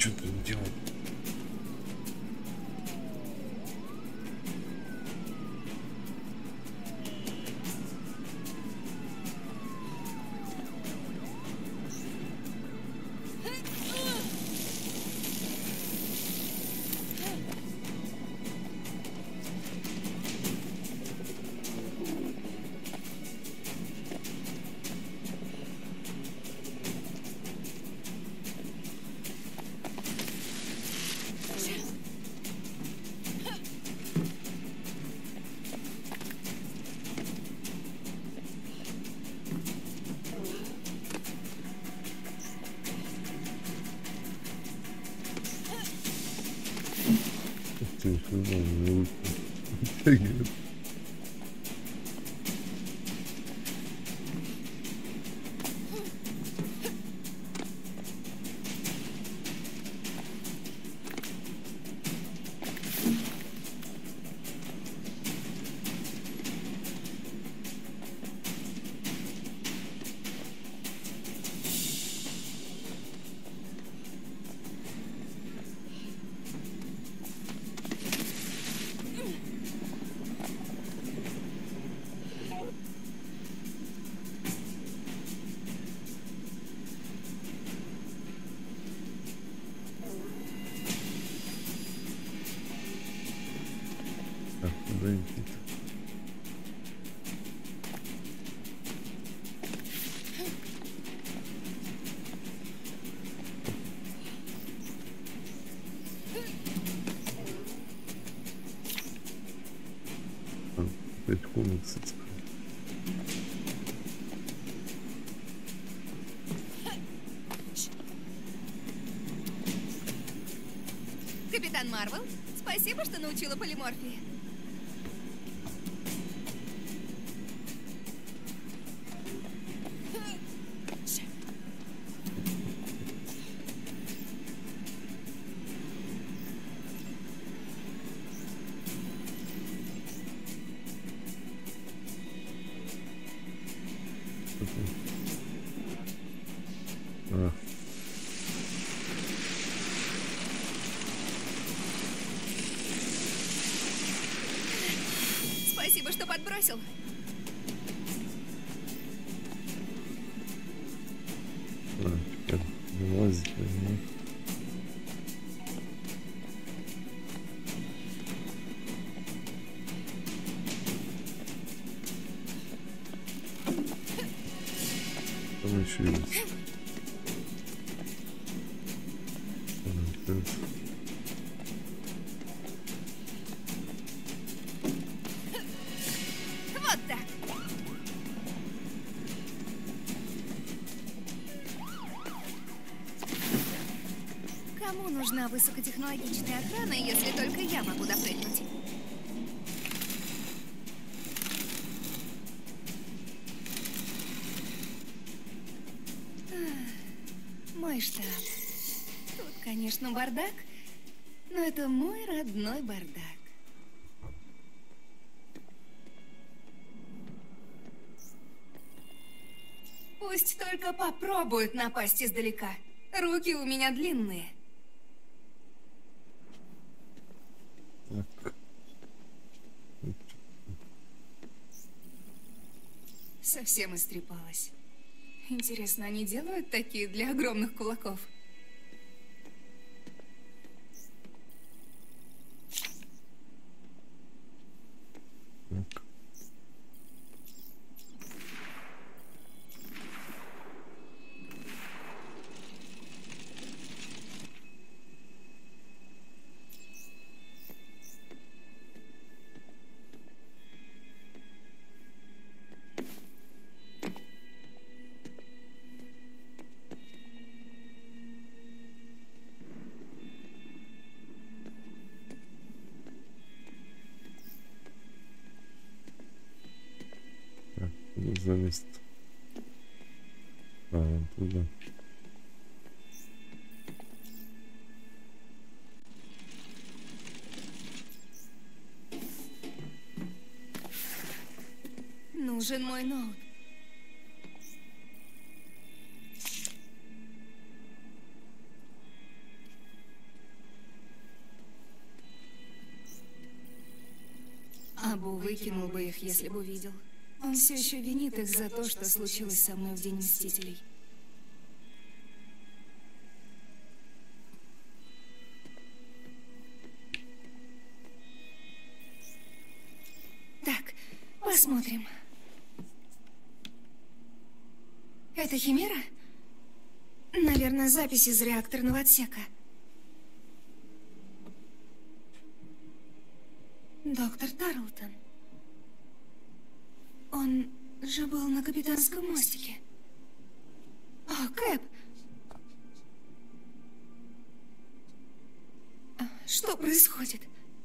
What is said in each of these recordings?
Что ты делал? Опять комиксы. Капитан Марвел, спасибо, что научила полиморфии. Спасибо, что подбросил. Теперь вылазить возьми. Там еще есть. Вот так. Кому нужна высокотехнологичная охрана, если только я могу допрыгнуть? Мой штаб. Тут, конечно, бардак, но это мой родной бардак. Пусть только попробуют напасть издалека. Руки у меня длинные. Так. Совсем истрепалась. Интересно, они делают такие для огромных кулаков? Так. Залезть. Вон туда. Нужен мой ноут. Абу выкинул бы их, если бы увидел. Он все еще винит их за то, что случилось со мной в День Мстителей. Так, посмотрим. Это Химера? Наверное, запись из реакторного отсека. Доктор Тарлтон. Он же был на капитанском мостике. О, Кэп! Что происходит?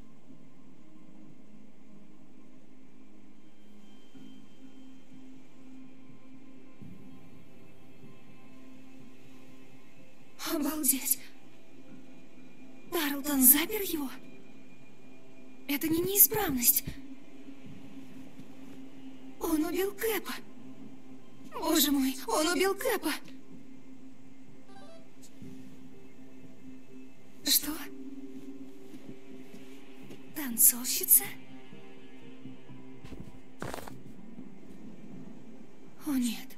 Обалдеть! Тарлтон запер его? Это не неисправность. Он убил Кэпа. Боже мой, он убил Кэпа. Что? Танцовщица? О, нет.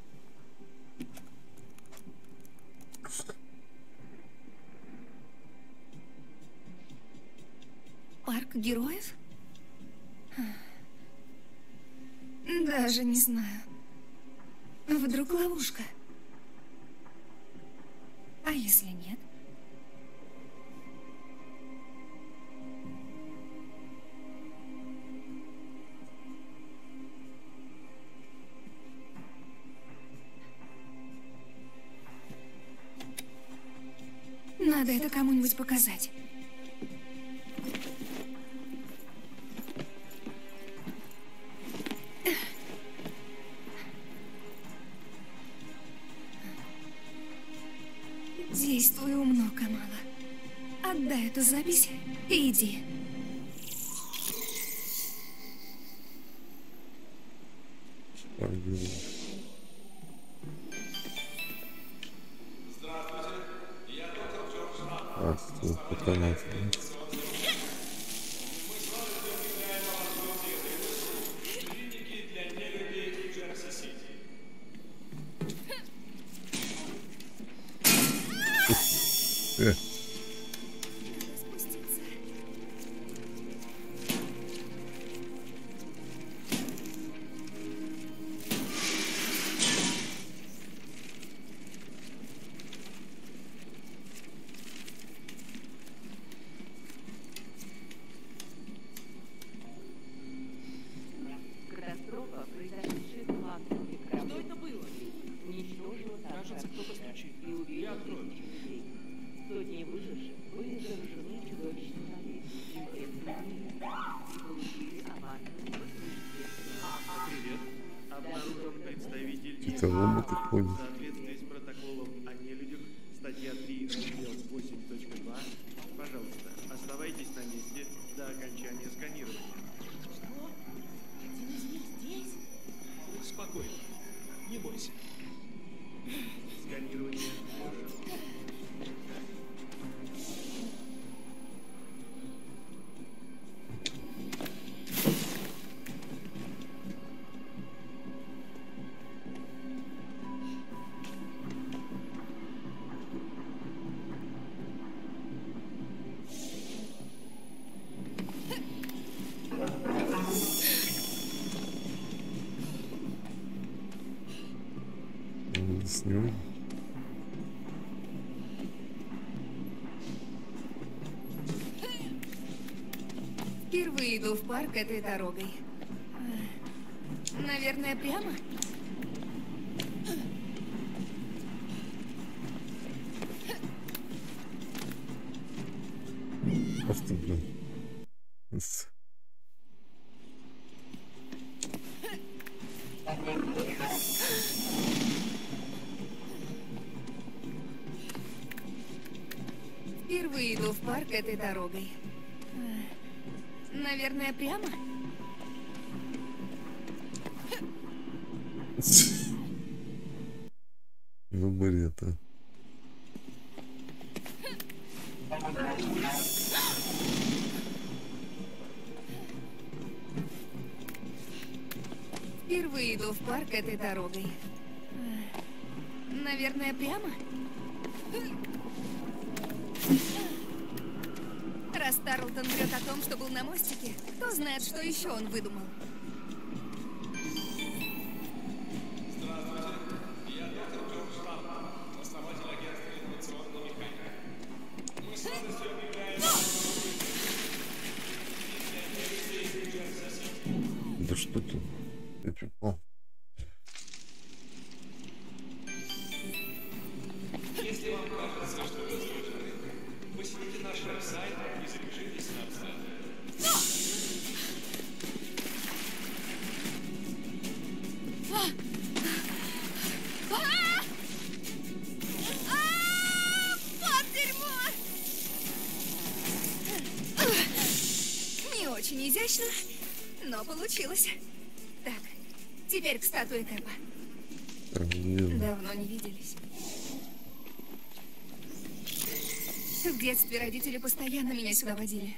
Парк героев? Даже не знаю. Вдруг ловушка? А если нет? Надо это кому-нибудь показать. Действуй умно, Камала. Отдай эту запись и иди. Это роботы ходят. В соответствии с протоколом о нелюдях, статья 3, раздел 8.2, пожалуйста, оставайтесь на месте до окончания сканирования. Что? Один из них здесь? Спокойно. Не бойся. Сканирование завершено. Снимем. Впервые иду в парк этой дорогой. Наверное, прямо? Просто, блин. Впервые иду в парк этой дорогой. Наверное, прямо? Ну, бред, а. Впервые иду в парк этой дорогой. Наверное, прямо? Раз Тарлтон врет о том, что был на мостике, кто знает, что еще он выдумал. Да что ты? Ты припал. Если вам кажется, что вы слышали, посетите наш веб-сайт и запишитесь на обследование. Вот дерьмо! Не очень изящно, но получилось. Так, теперь к статуе Кэпа. Давно не виделись. В детстве родители постоянно меня сюда водили.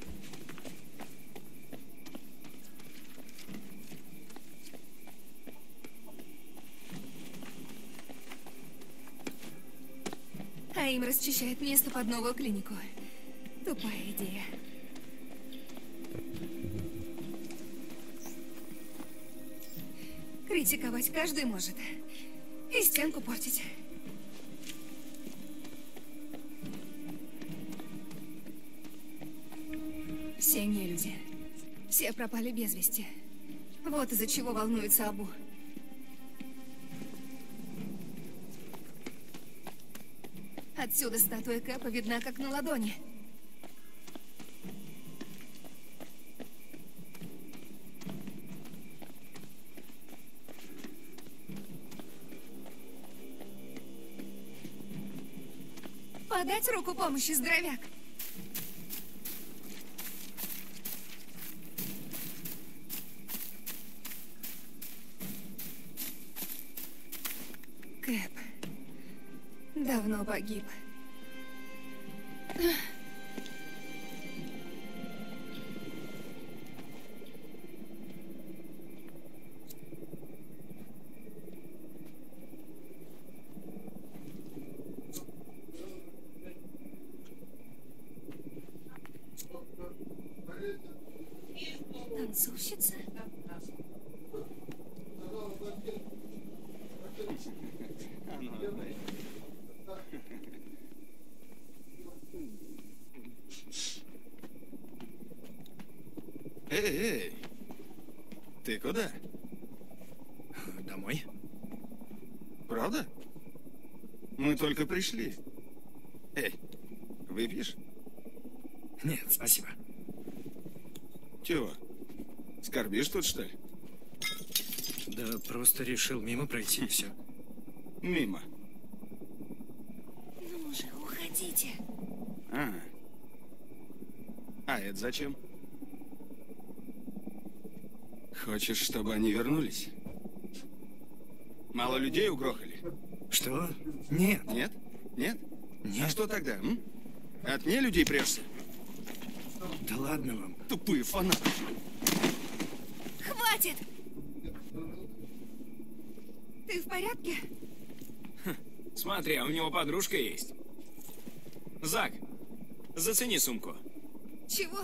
А им расчищает место под новую клинику. Тупая идея. Критиковать каждый может. И стенку портить. Все не люди. Все пропали без вести. Вот из-за чего волнуется Абу. Отсюда статуя Кэпа видна как на ладони. Подать руку помощи, здоровяк. Кэп давно погиб. Танцовщица? Эй, ты куда? Домой? Правда? Мы только пришли. Эй, выпьешь? Нет, спасибо. Чего? Скорбишь тут, что ли? Да просто решил мимо пройти и все. Мимо. Ну же, уходите. А это зачем? Хочешь, чтобы они вернулись? Мало людей угрохали? Что? Нет. Нет? Нет? Нет. А что тогда, м? От не людей прешься? Да ладно вам. Тупые фанаты. Хватит! Ты в порядке? Смотри, а у него подружка есть. Зак, зацени сумку. Чего?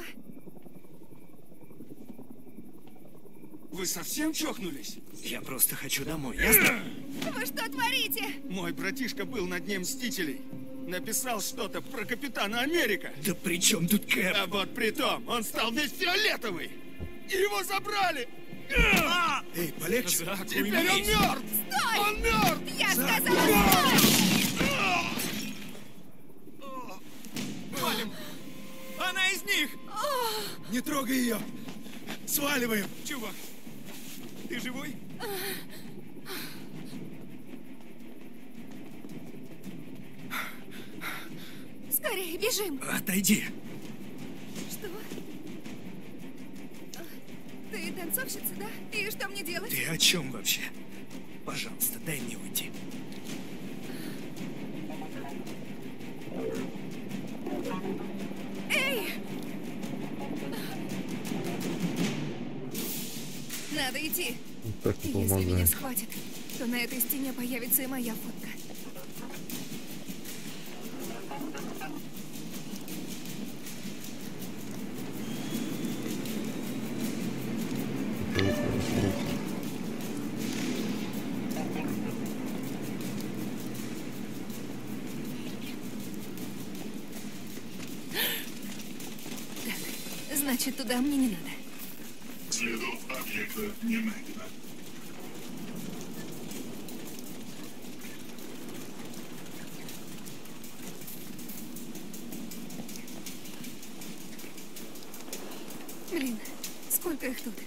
Вы совсем чокнулись? Я просто хочу домой, ясно? Вы что творите? Мой братишка был на дне Мстителей. Написал что-то про Капитана Америка. Да при чем тут Кэп? А вот при том, он стал весь фиолетовый. И его забрали. Эй, полегче. Зак, Теперь он уймись. мертв. Стой! Он мертв. Я сказала, стой! Валим! Она из них! Не трогай ее. Сваливаем. Чувак, ты живой? Скорее, бежим! Отойди. Что? Ты танцовщица, да? И что мне делать? Ты о чем вообще? Пожалуйста, дай мне уйти. Эй! Надо идти. Вот так и Если меня помогает. схватят, то на этой стене появится и моя фотка. Так, значит, туда мне не надо. Следов объекта не найдено. Блин, сколько их тут?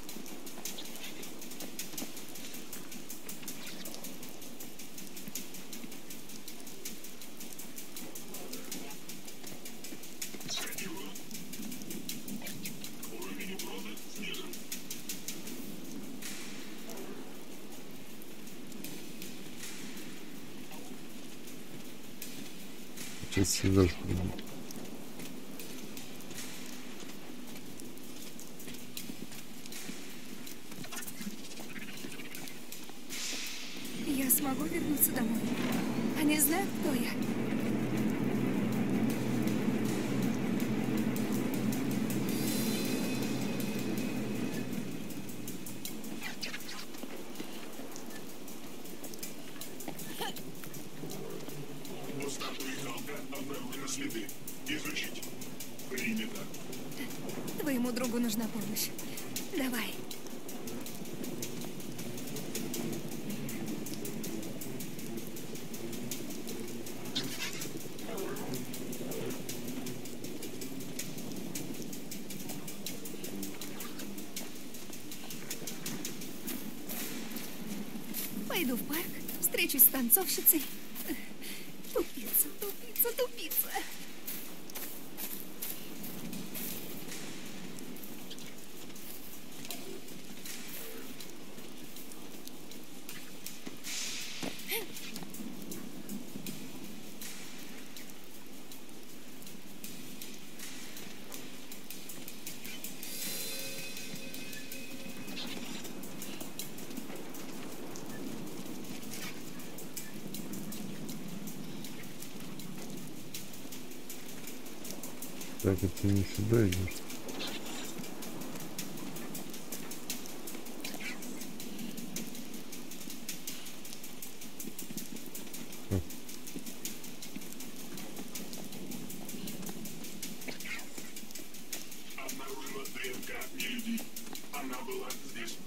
Сейчас сюда приду. Я смогу вернуться домой. Они знают, кто я. У статуи Халка обнаружены следы. Изучить. Принято. Твоему другу нужна помощь. Давай. Пойду в парк, встречусь с танцовщицей. Тупица, тупица, тупица. Так, это не сюда идешь. Обнаружена ДНК нелюдей. Она была здесь.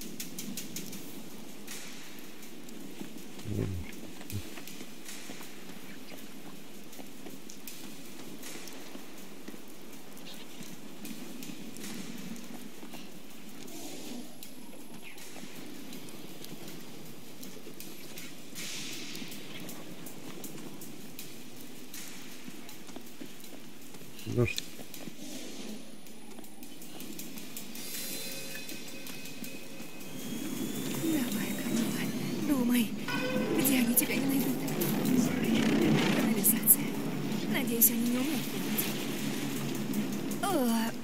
Ну что? Давай, Канова, думай, где они тебя не найдут? Канализация. Надеюсь, они не умеют плавать.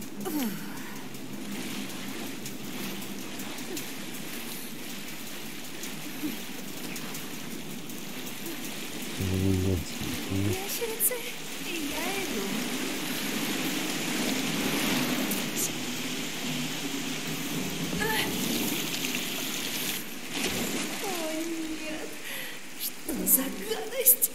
Ящерицы, и я иду. О, нет. Что за гадость?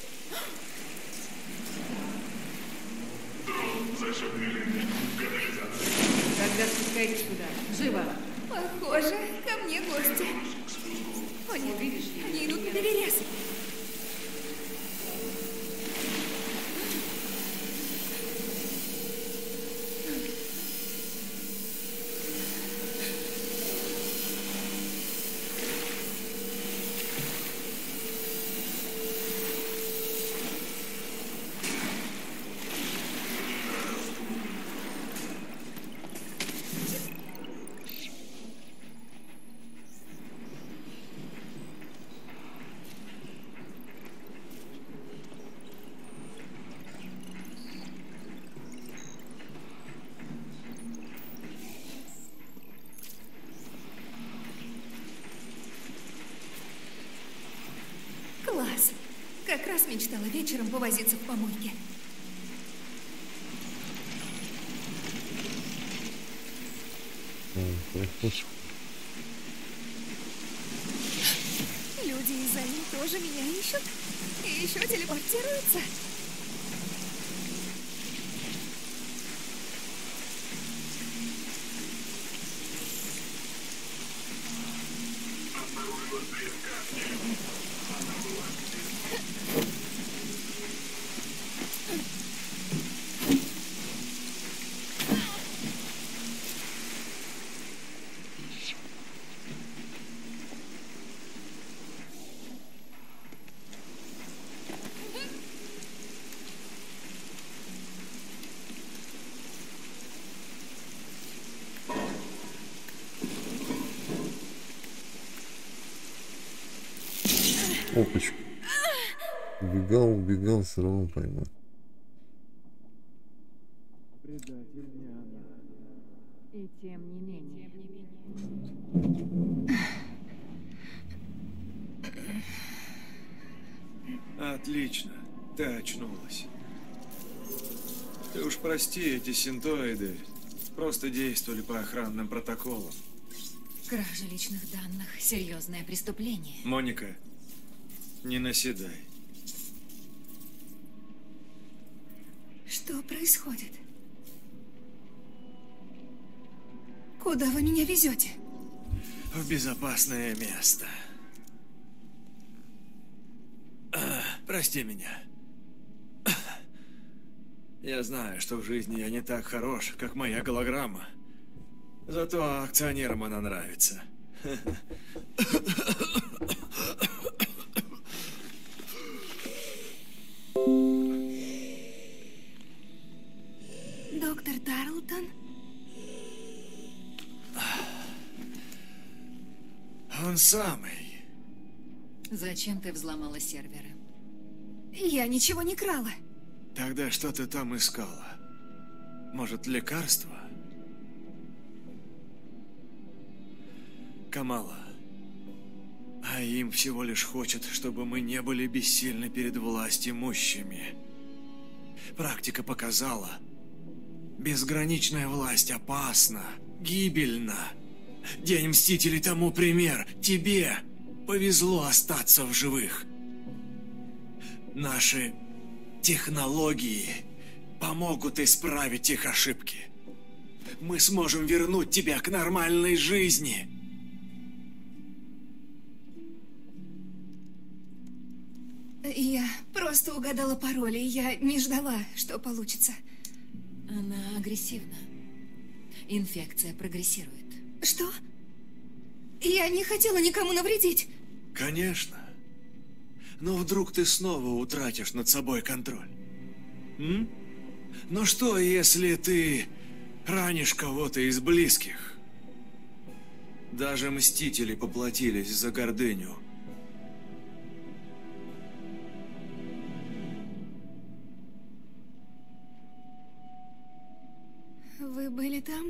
Зашагнули. Канализация. Тогда спускайтесь туда. Живо. Похоже, ко мне гости. О, нет, они идут на перерез. как раз мечтала вечером повозиться в помойке. Люди из Али тоже меня ищут. И еще телепортируются. Опачка. Убегал, все равно поймал. И тем не менее. Отлично. Ты очнулась. Ты уж прости, эти синтоиды просто действовали по охранным протоколам. Кража личных данных – серьезное преступление. Моника, не наседай. Что происходит? Куда вы меня везете? В безопасное место. Прости меня. Я знаю, что в жизни я не так хорош, как моя голограмма. Зато акционерам она нравится. Доктор Тарлтон? Он самый. Зачем ты взломала серверы? Я ничего не крала. Тогда что ты там искала? Может, лекарство? Камала, а им всего лишь хочет, чтобы мы не были бессильны перед властимущими. Практика показала, безграничная власть опасна, гибельна. День Мстителей тому пример. Тебе повезло остаться в живых. Наши технологии помогут исправить их ошибки. Мы сможем вернуть тебя к нормальной жизни. Я просто угадала пароль, и я не ждала, что получится. Она агрессивна. Инфекция прогрессирует. Что? Я не хотела никому навредить. Конечно. Но вдруг ты снова утратишь над собой контроль? Ну что, если ты ранишь кого-то из близких? Даже Мстители поплатились за гордыню. Вы были там?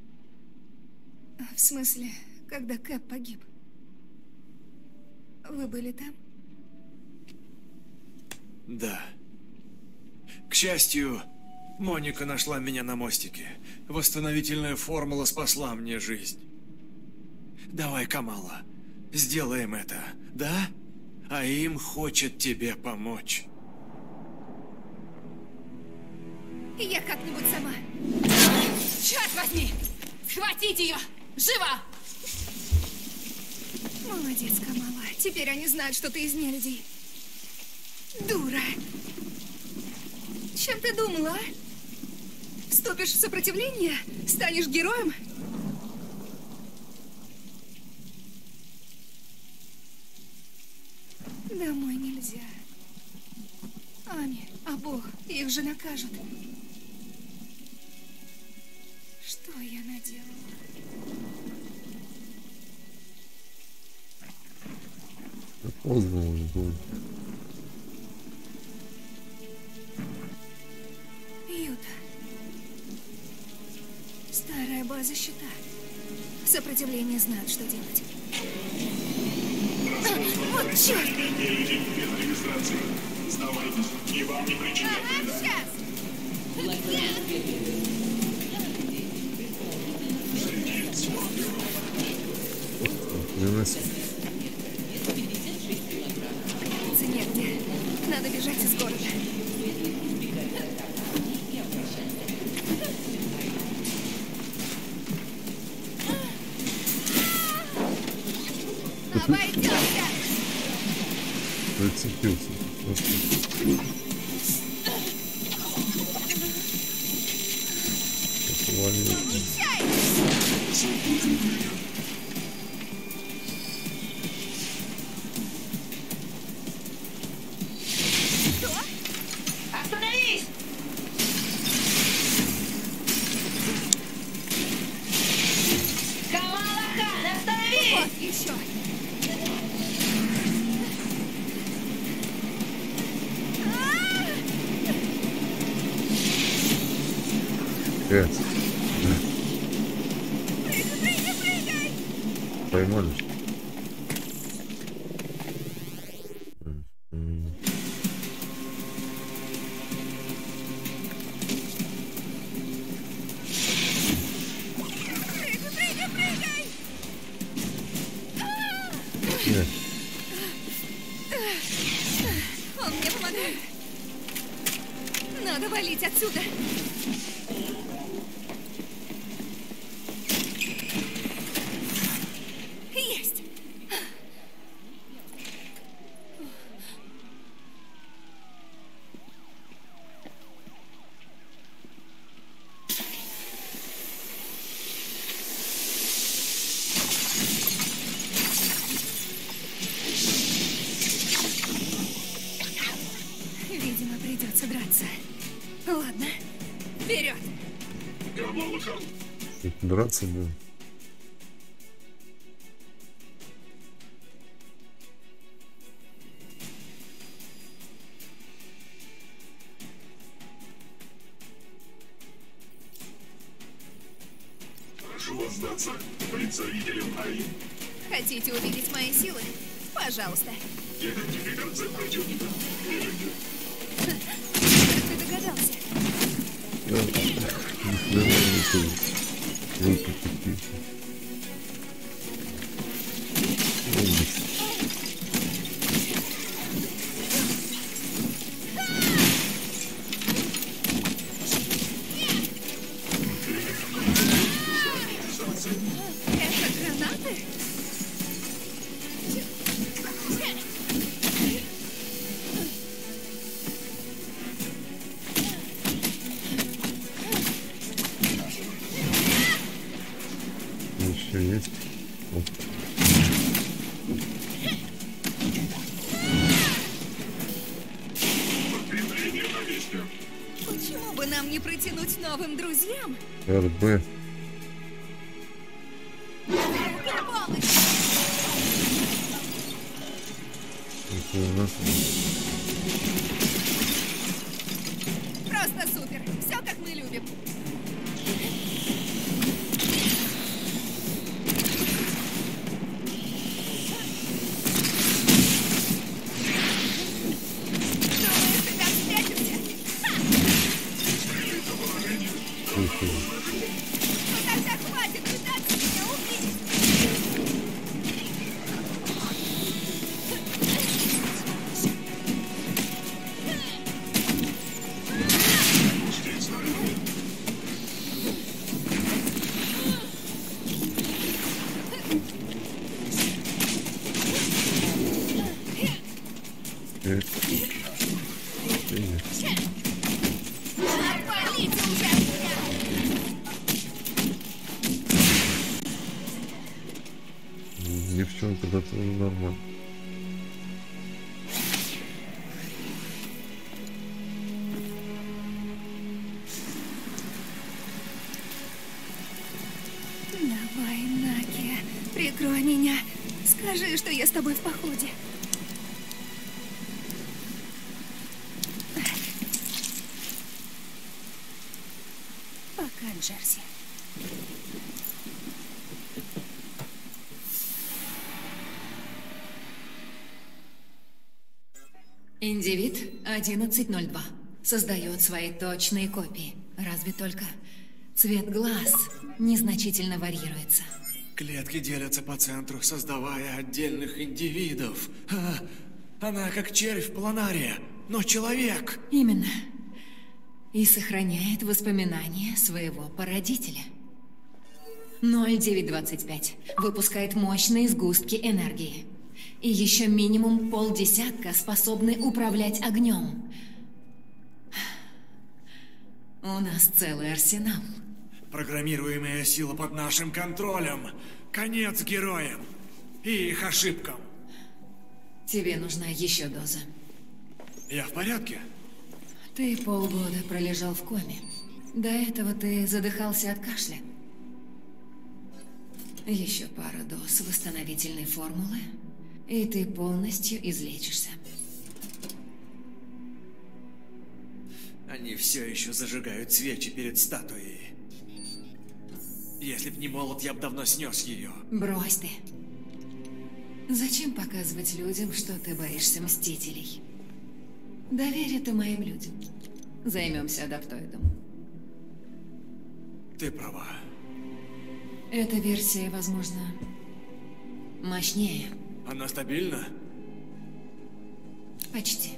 В смысле, когда Кэп погиб? Вы были там? Да. К счастью, Моника нашла меня на мостике. Восстановительная формула спасла мне жизнь. Давай, Камала, сделаем это, да? А им хочет тебе помочь. Я как-нибудь сама. Черт возьми! Схватить ее! Живо! Молодец, Камала. Теперь они знают, что ты из нелюдей. Дура. Чем ты думала, а? Вступишь в сопротивление? Станешь героем? Домой нельзя. Ами, а Бог, их же накажут. Что я наделала? Поздно уже было. Юта. Старая база щита. Сопротивление знают, что делать. Вот черт! Без регистрации. Сдавайтесь, и вам не причинят вреда. Сейчас! Среди смартеров. Негде. Надо бежать из города. Обойдемся! Зацепился. Ничай! Остановись! Камала Хан, остановись! Вот еще! Пять. Прыгай! Поймали, что ли? Прыгай! Нет. Он мне помогает. Надо валить отсюда. Есть. Видимо, придется драться. Ладно, вперед! Камала Хан. Драться будем. Прошу вас сдаться представителям АИ. Хотите увидеть мои силы? Пожалуйста. Идентификация противника. Перейдет. Как ты догадался? Это гранаты? Еще есть. Вот. Подкрепление на месте. Почему бы нам не протянуть новым друзьям? РБ. Помощь! Это у нас. Просто супер! Все как мы любим. Думаешь, ты там спрячешься? Ну тогда хватит пытаться меня убить! Отвалите уже от меня! Девчонка, да тоже нормально. Давай, Наки, прикрой меня. Скажи, что я с тобой в походе. Пока, Джерси. Индивид 1102 создает свои точные копии. Разве только цвет глаз незначительно варьируется. Клетки делятся по центру, создавая отдельных индивидов. Она как червь планария, но человек. Именно. И сохраняет воспоминания своего породителя. 0925 выпускает мощные сгустки энергии. И еще минимум полдесятка способны управлять огнем. У нас целый арсенал. Программируемая сила под нашим контролем. Конец героям и их ошибкам. Тебе нужна еще доза. Я в порядке? Ты полгода пролежал в коме. До этого ты задыхался от кашля. Еще пара доз восстановительной формулы, и ты полностью излечишься. Они все еще зажигают свечи перед статуей. Если б не молот, я бы давно снес ее. Брось ты. Зачем показывать людям, что ты боишься мстителей? Доверь это моим людям. Займемся адаптоидом. Ты права. Эта версия, возможно, мощнее. Она стабильна? Почти.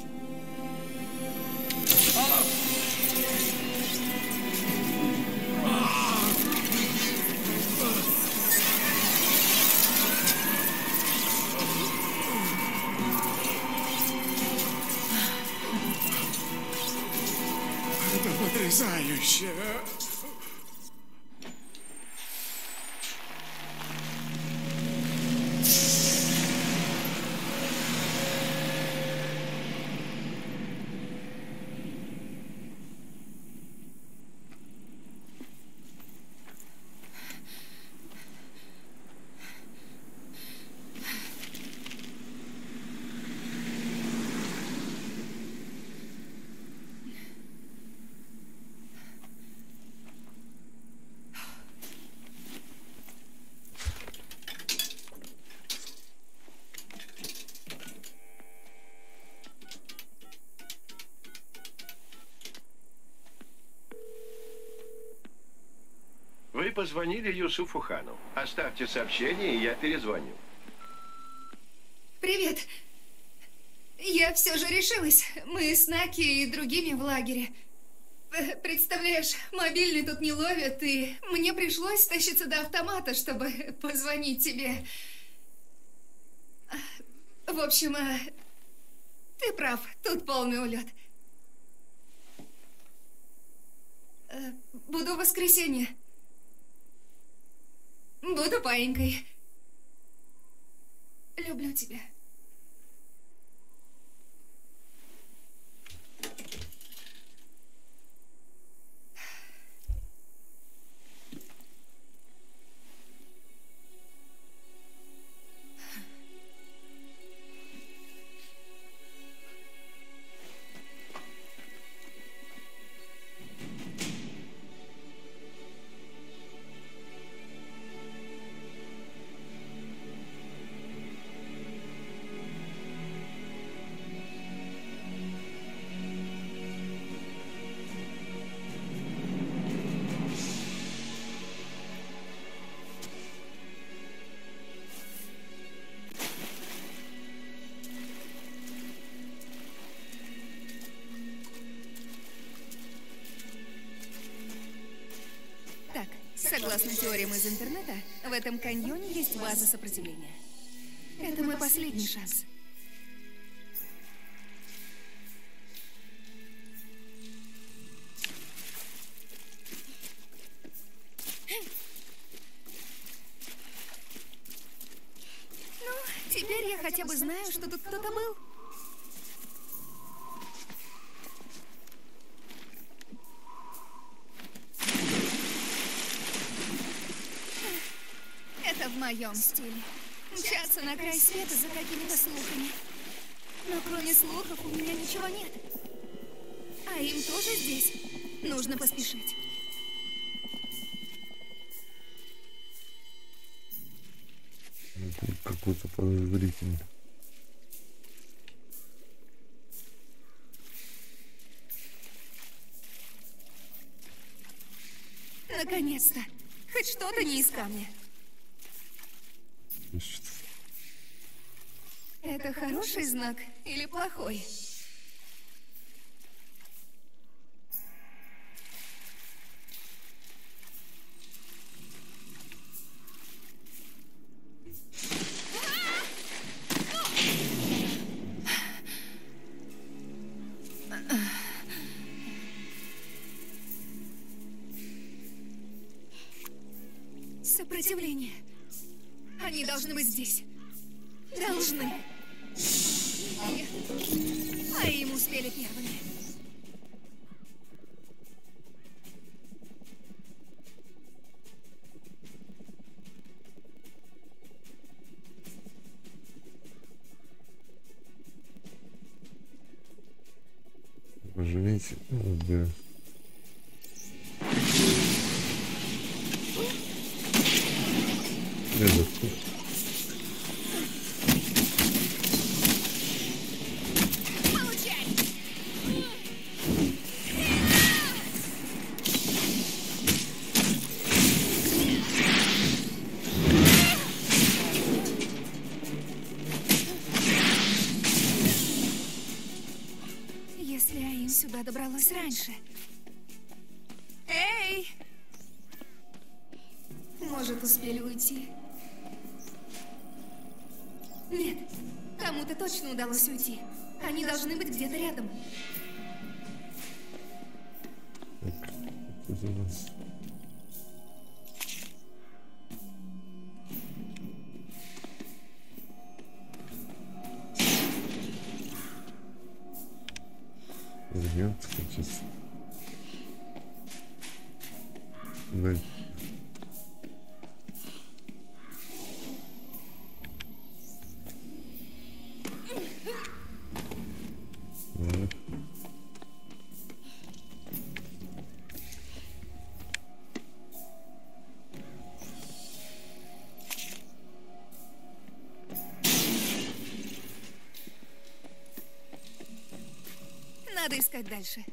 Это потрясающе. Вы позвонили Юсуфу Хану. Оставьте сообщение, и я перезвоню. Привет. Я все же решилась. Мы с Наки и другими в лагере. Представляешь, мобильный тут не ловят, и мне пришлось тащиться до автомата, чтобы позвонить тебе. В общем, ты прав, тут полный улет. Буду в воскресенье. Буду паинькой. Люблю тебя. Согласно теориям из интернета, в этом каньоне есть база сопротивления. Это мой последний шанс. Ну, теперь я хотя бы знаю, что тут кто-то был. Это в моем стиле. Мчаться на край света за какими-то слухами. Но кроме слухов у меня ничего нет. А им тоже здесь. Нужно поспешить. Какой-то подозрительный. Наконец-то. Хоть что-то не из камня. Это хороший знак или плохой? Сопротивление. Они должны быть здесь. Должны. Нет. А им успели первыми. Пожалейте. Да. Если Аим сюда добралась раньше. Эй! Может, успели уйти? Нет, кому-то точно удалось уйти. Они должны быть где-то рядом. Это у нас. Нет, хочется. Да. Надо искать дальше.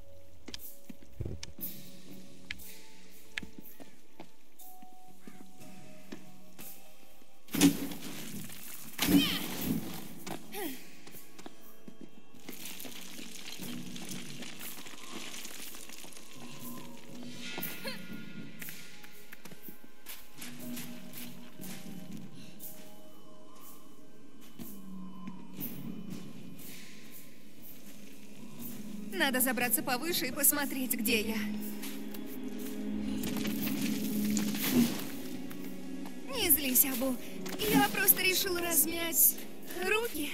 Надо забраться повыше и посмотреть, где я. Не злись, Абу. Я просто решила размять руки.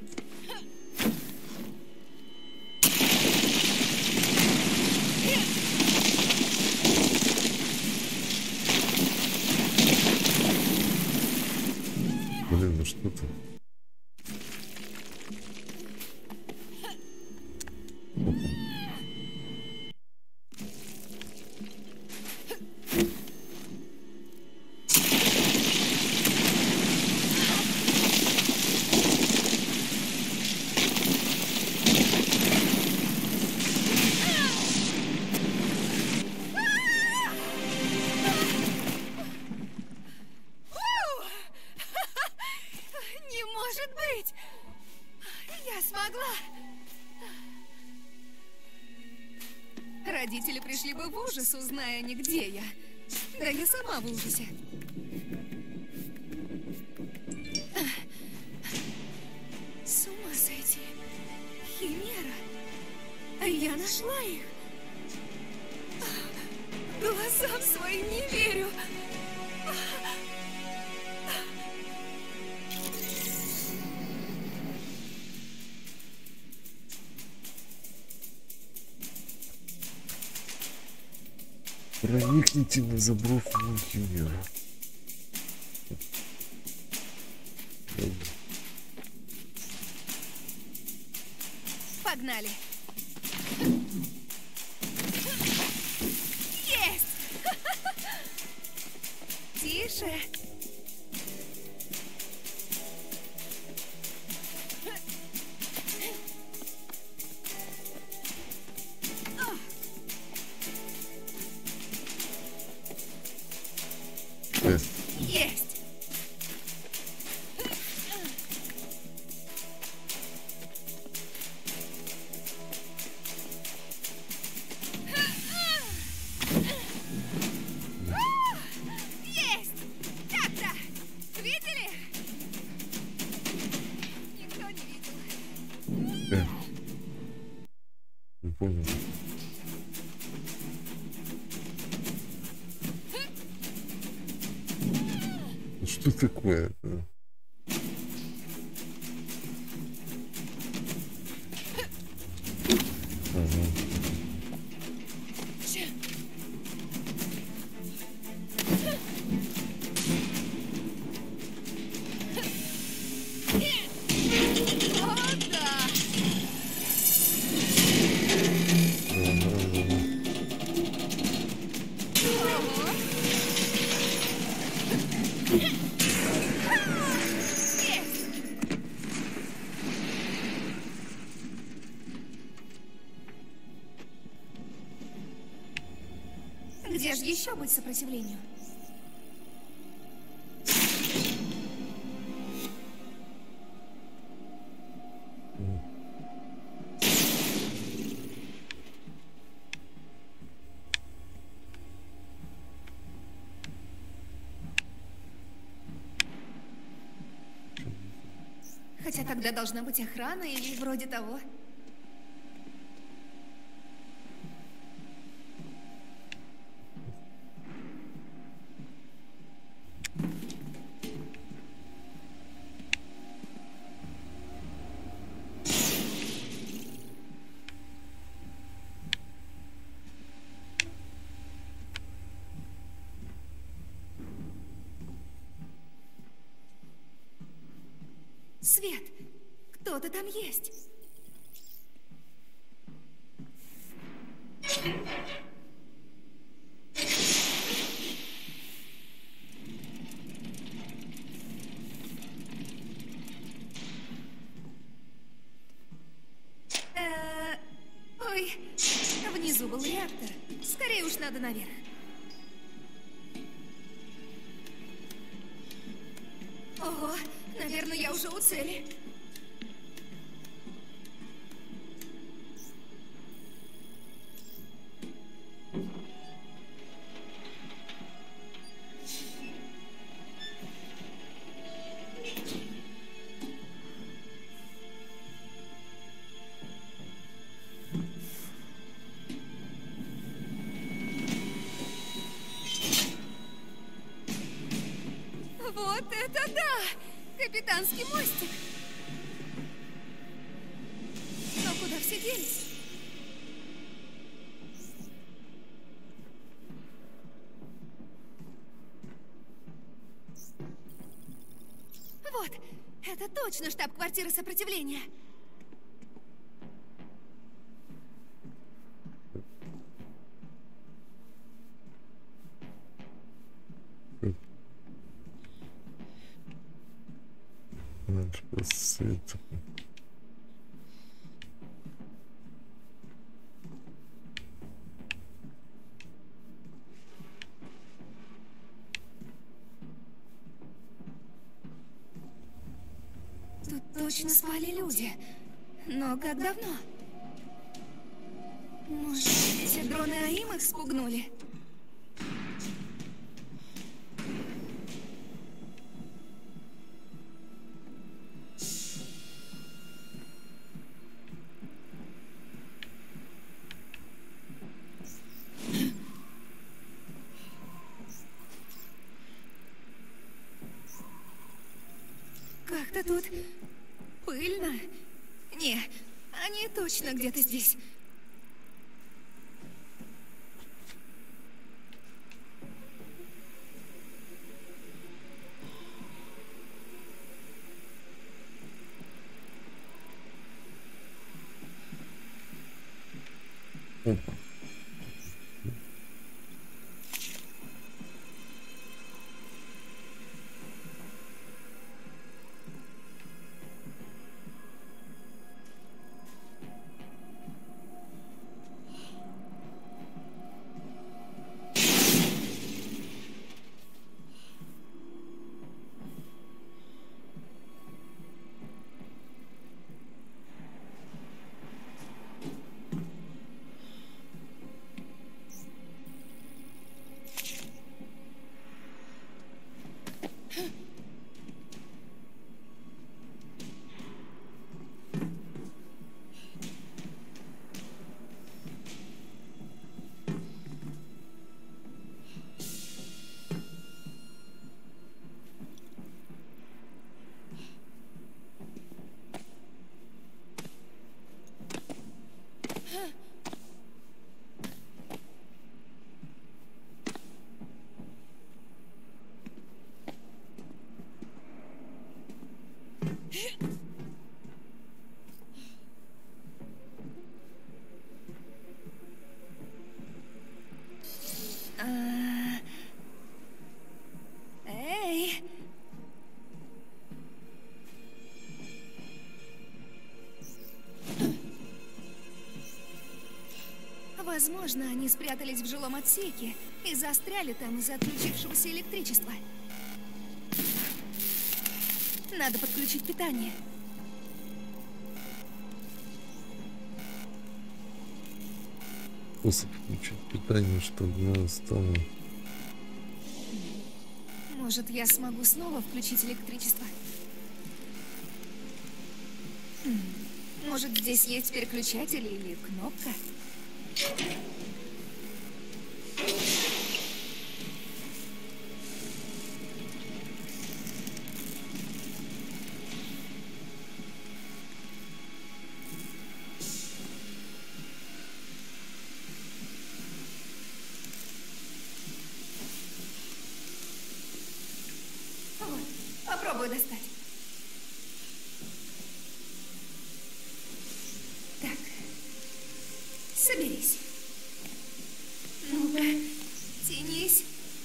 Блин, ну что ты? Не может быть! Я смогла! Родители пришли бы в ужас, узная они, где я. Да я сама в ужасе. С ума сойти. Химера. А я нашла их. Глазам своим не верю. Проникните на заброшенную химеру. Погнали. Есть! Тише. Не понял. Ну что такое-то? Где же еще быть сопротивлению? Хотя тогда должна быть охрана или вроде того. Свет, кто-то там есть. Ой, внизу был реактор. Скорее уж надо наверх. Ого, наверное, я уже у цели. Вот это да! Капитанский мостик! Но куда все делись? Вот, это точно штаб-квартира сопротивления. Надо просто свет. Тут точно спали люди. Но как давно? Может, все дроны АИМ их спугнули? Как-то тут пыльно. Не, они точно где-то здесь. Возможно, они спрятались в жилом отсеке и застряли там из-за отключившегося электричества. Надо подключить питание. Способ включить питание, чтобы она стала. Может, я смогу снова включить электричество? Может, здесь есть переключатель или кнопка? Вот, попробую достать. Так, соберись. Ну-ка, тянись.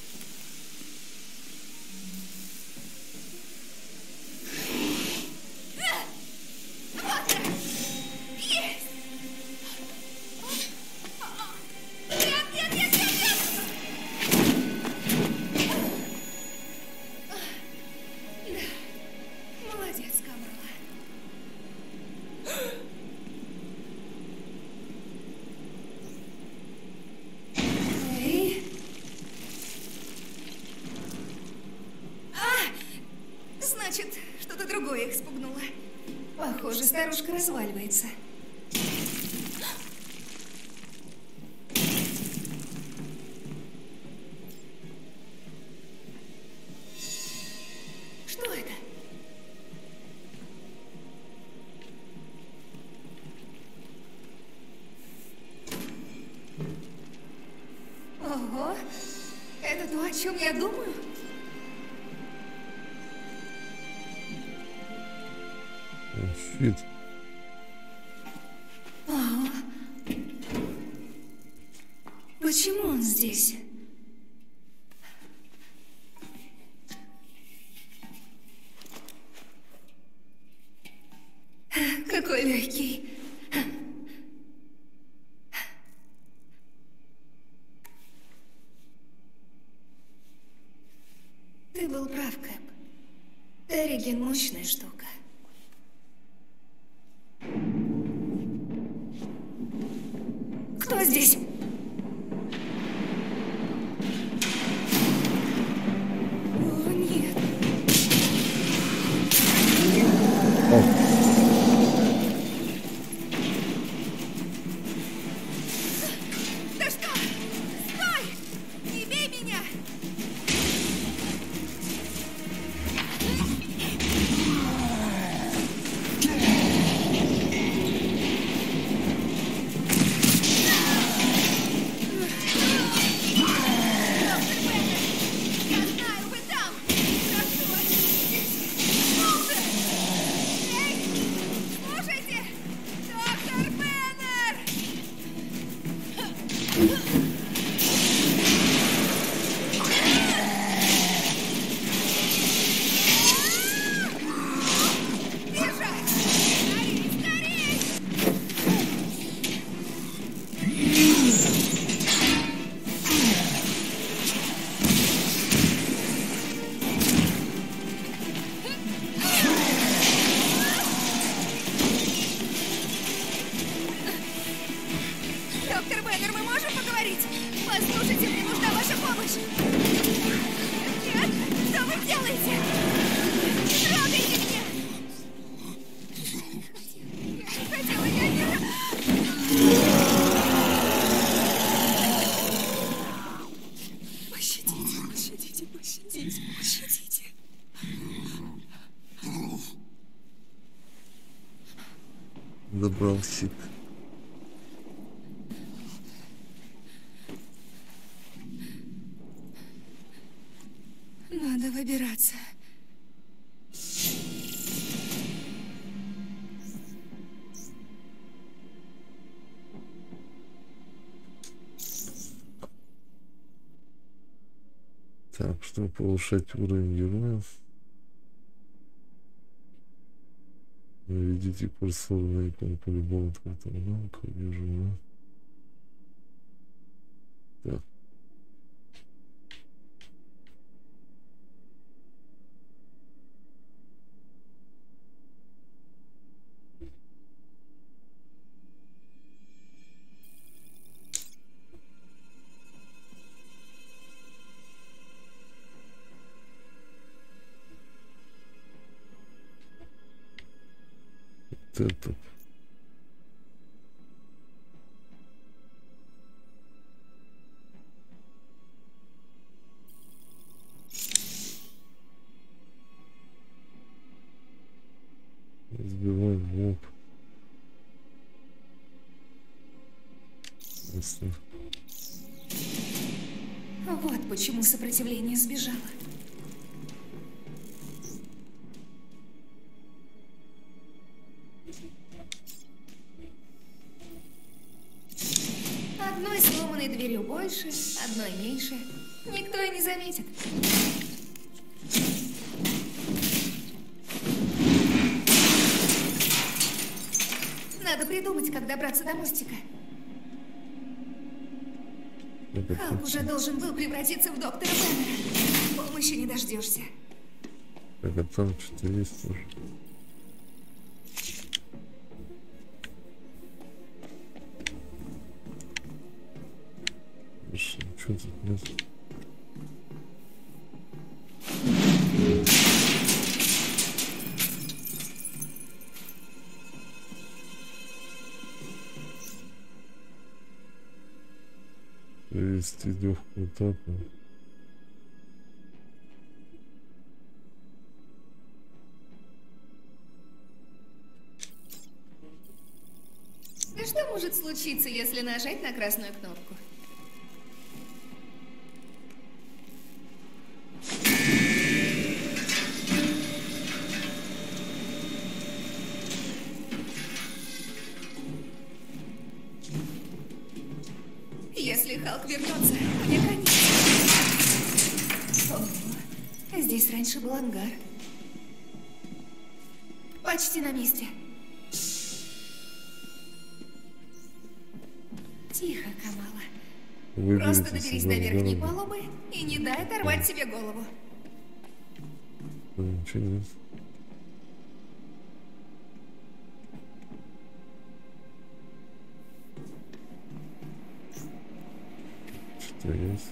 Вот так. Есть! Нет, нет, нет, нет, нет! Да, молодец, Камала. Эй. Значит, что-то другое их спугнуло. Похоже, старушка разваливается. Что это? Ого, это то, о чем я думаю? Щит. Ого. Почему он здесь? Какой легкий. Ты был прав, Кэп. Терриген — мощная штука. Кто здесь? О, нет. Да что? Стой! Не бей меня! Доктор Беннер, мы можем поговорить? Послушайте, мне нужна ваша помощь. Нет, что вы делаете? Не трогайте меня! Я не хотела, я не... Пощадите, пощадите, пощадите, пощадите. Забрал щит. Надо выбираться. Так, чтобы повышать уровень героев, наведите курсор на иконку любого открытого навыка, вижу, да? Вот это. Сбиваем моб. Ясно. Вот почему сопротивление сбежало. Одной сломанной дверью больше, одной меньше. Никто и не заметит. Надо придумать, как добраться до мостика. Халк уже должен был превратиться в доктора Беннера. Помощи не дождешься. Так, а там что-то есть тоже. Что тут нет? Привести легкую атаку. Да что может случиться, если нажать на красную кнопку? Если Халк вернется, мне конец. О, здесь раньше был ангар. Почти на месте. Тихо, Камала. Выберите Просто доберись до себя верхней города. палубы и не дай оторвать себе голову. Ничего нет. Что есть?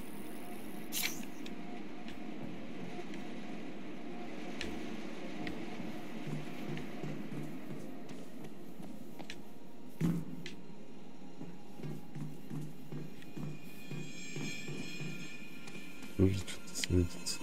Тоже что-то светится.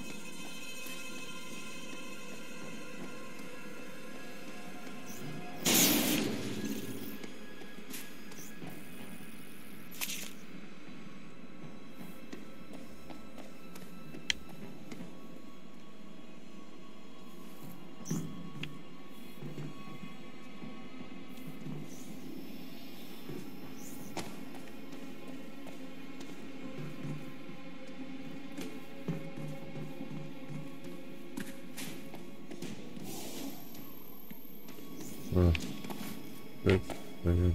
Так, понятно.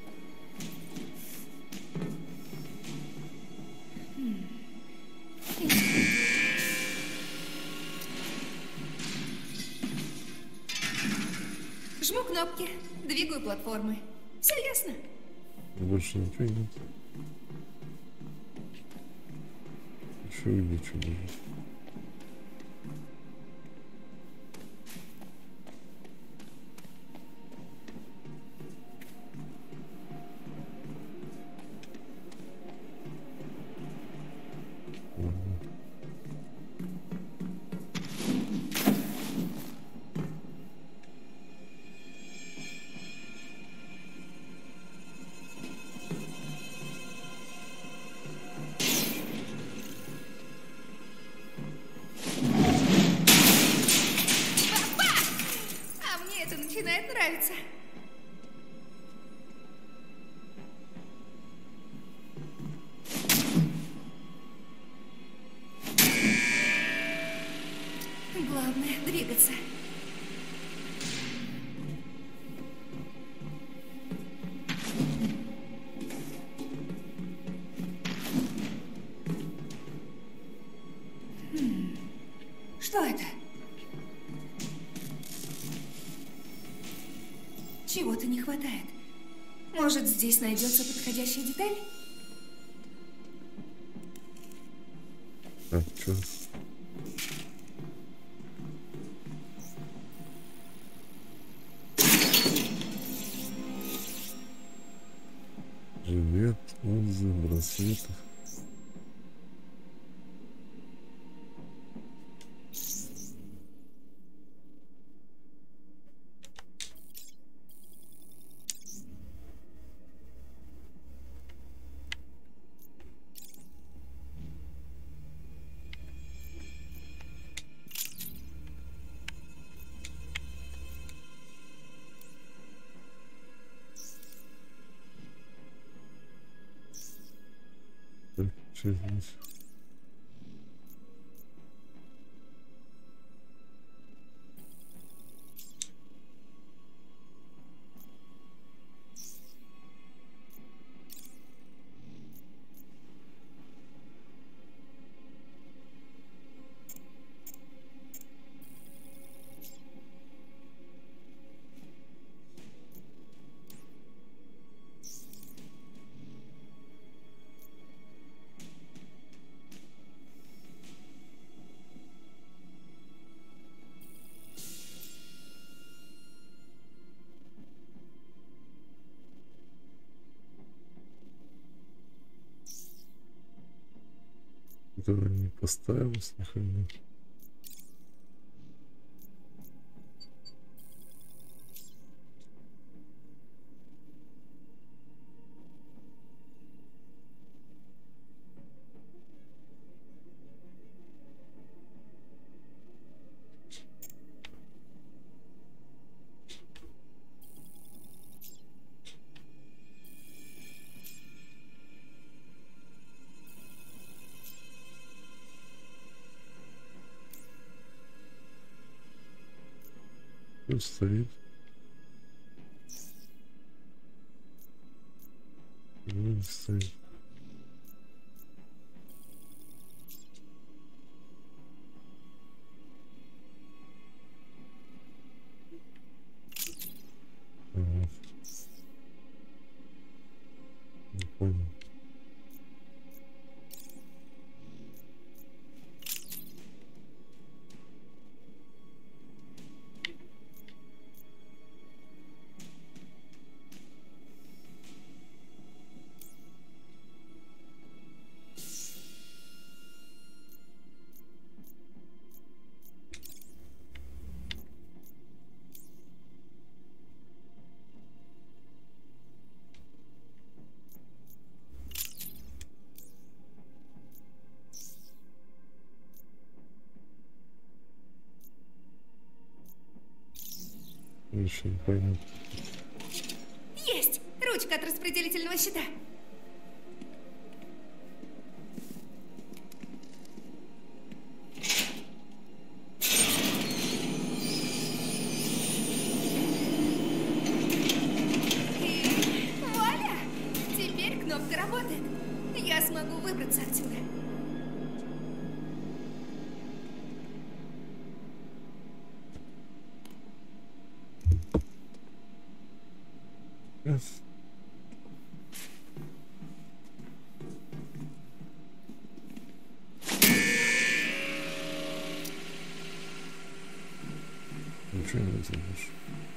Жму кнопки, двигаю платформы. Все ясно? Больше ничего нет. Еще ничего нет. А мне это начинает нравиться. Главное — двигаться. Что это? Чего-то не хватает. Может, здесь найдется подходящая деталь? А, что? Жилет, узы, браслеты. Что здесь? Который не поставился нихрена. Стоит. Стоит. Не понял. Еще не пойму. Есть! Ручка от распределительного щита. И вуаля! Теперь кнопка работает. Я смогу выбраться отсюда. Yes. Ничего не делаешь.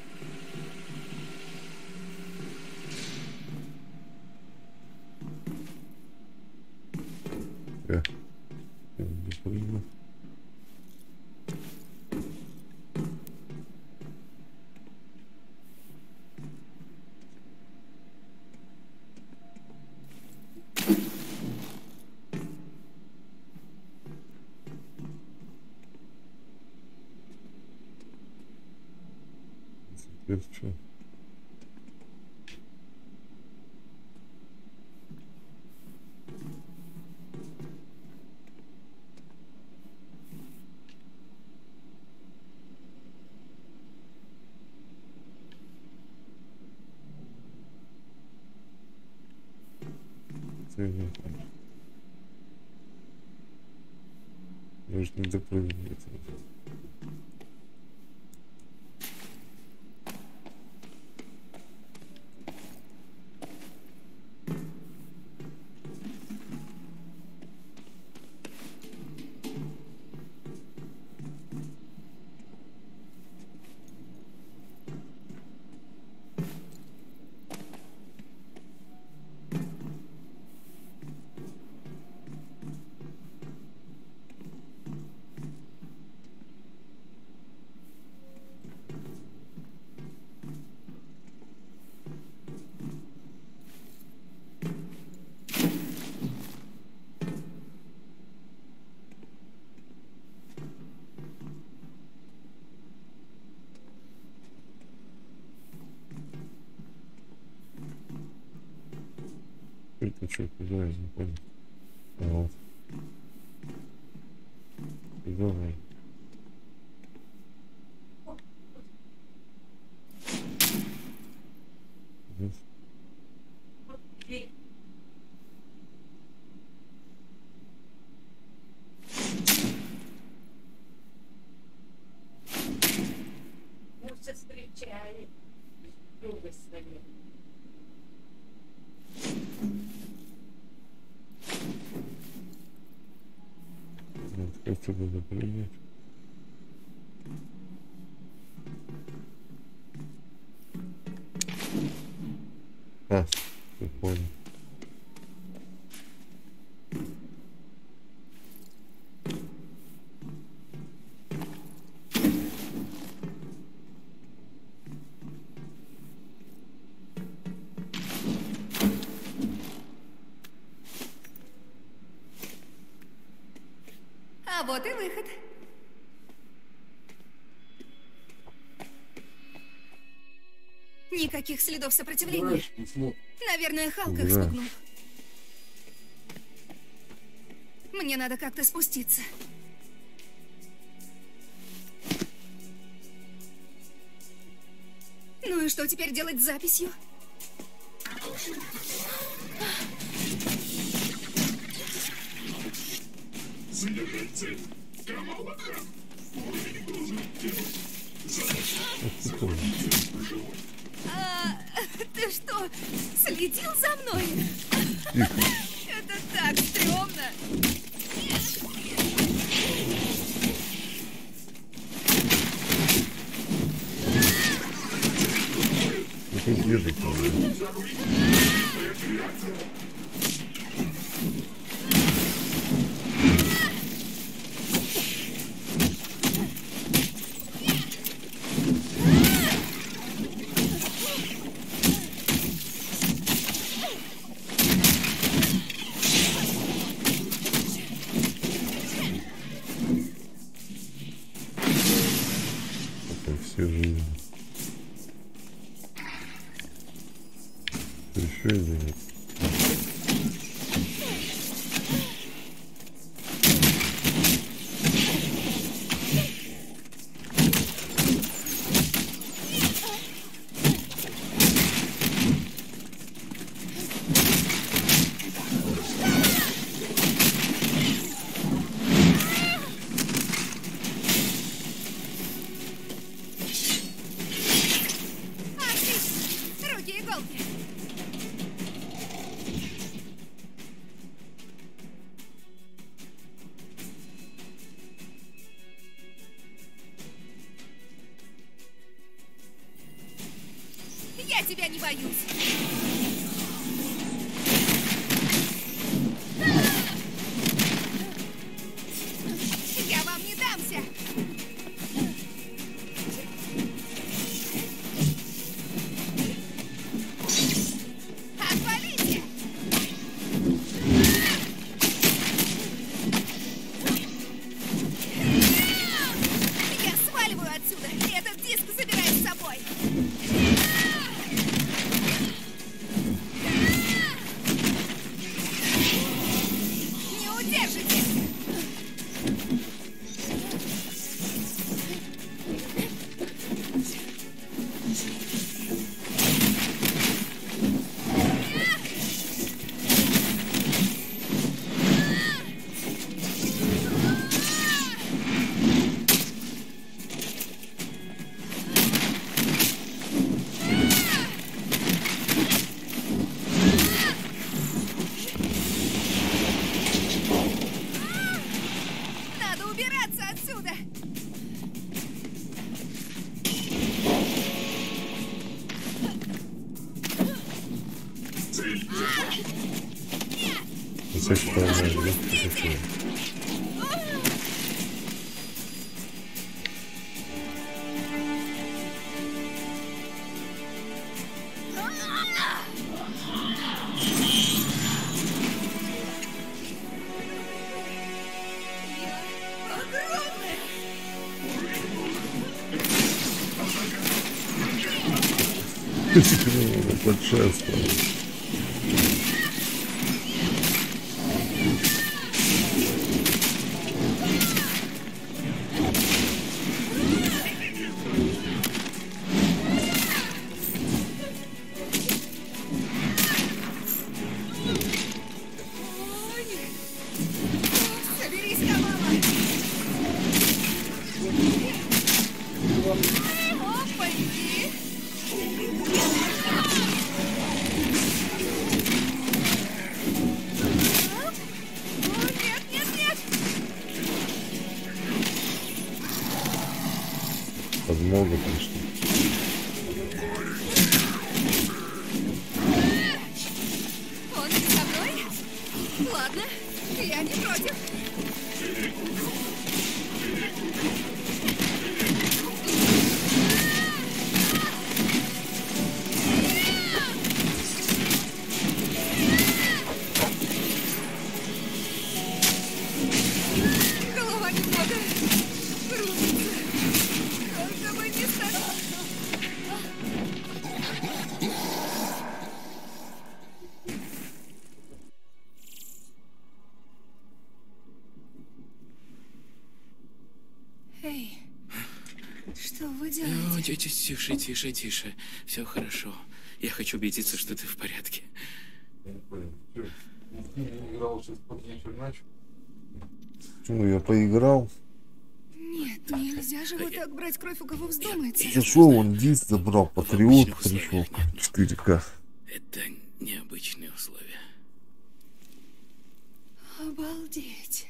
Я не понимаю. Это что? Может, не допрыгнуть. Это что, куда я не понял? А вот. Давай. Муж встречает друга своего. Вот как-то надо принять. А, я понял. А вот и выход. Никаких следов сопротивления. Наверное, Халк их Да. спугнул. Мне надо как-то спуститься. Ну и что теперь делать с записью? Задержать цель. Камала Хан. Уровень угрозы. Ты что, следил за мной? Это так стрёмно. Это бежит, наверное. Это все жизнь. Еще или нет? Отлично. Руки иголки. Я тебя не боюсь. Я вам не дамся. Отвалите! Я сваливаю отсюда, и этот диск забираю с собой. Не удержите! Надо убираться отсюда! Цель. Это что она идет? Огромная! Подшествовал. много пришло. Он со мной? Ладно, я не против. Голова немного кружится. Только бы не стараться. Эй, что вы делаете? Тише, тише, тише. Все хорошо. Я хочу убедиться, что ты в порядке. Я не понял. Чё? Ты не играл сейчас под вечер ночью? Почему я поиграл? Нет, нельзя же вот так брать кровь, у кого вздумается. Зашел, он диск забрал, Патриот пришел, 4К. Это необычные условия. Обалдеть.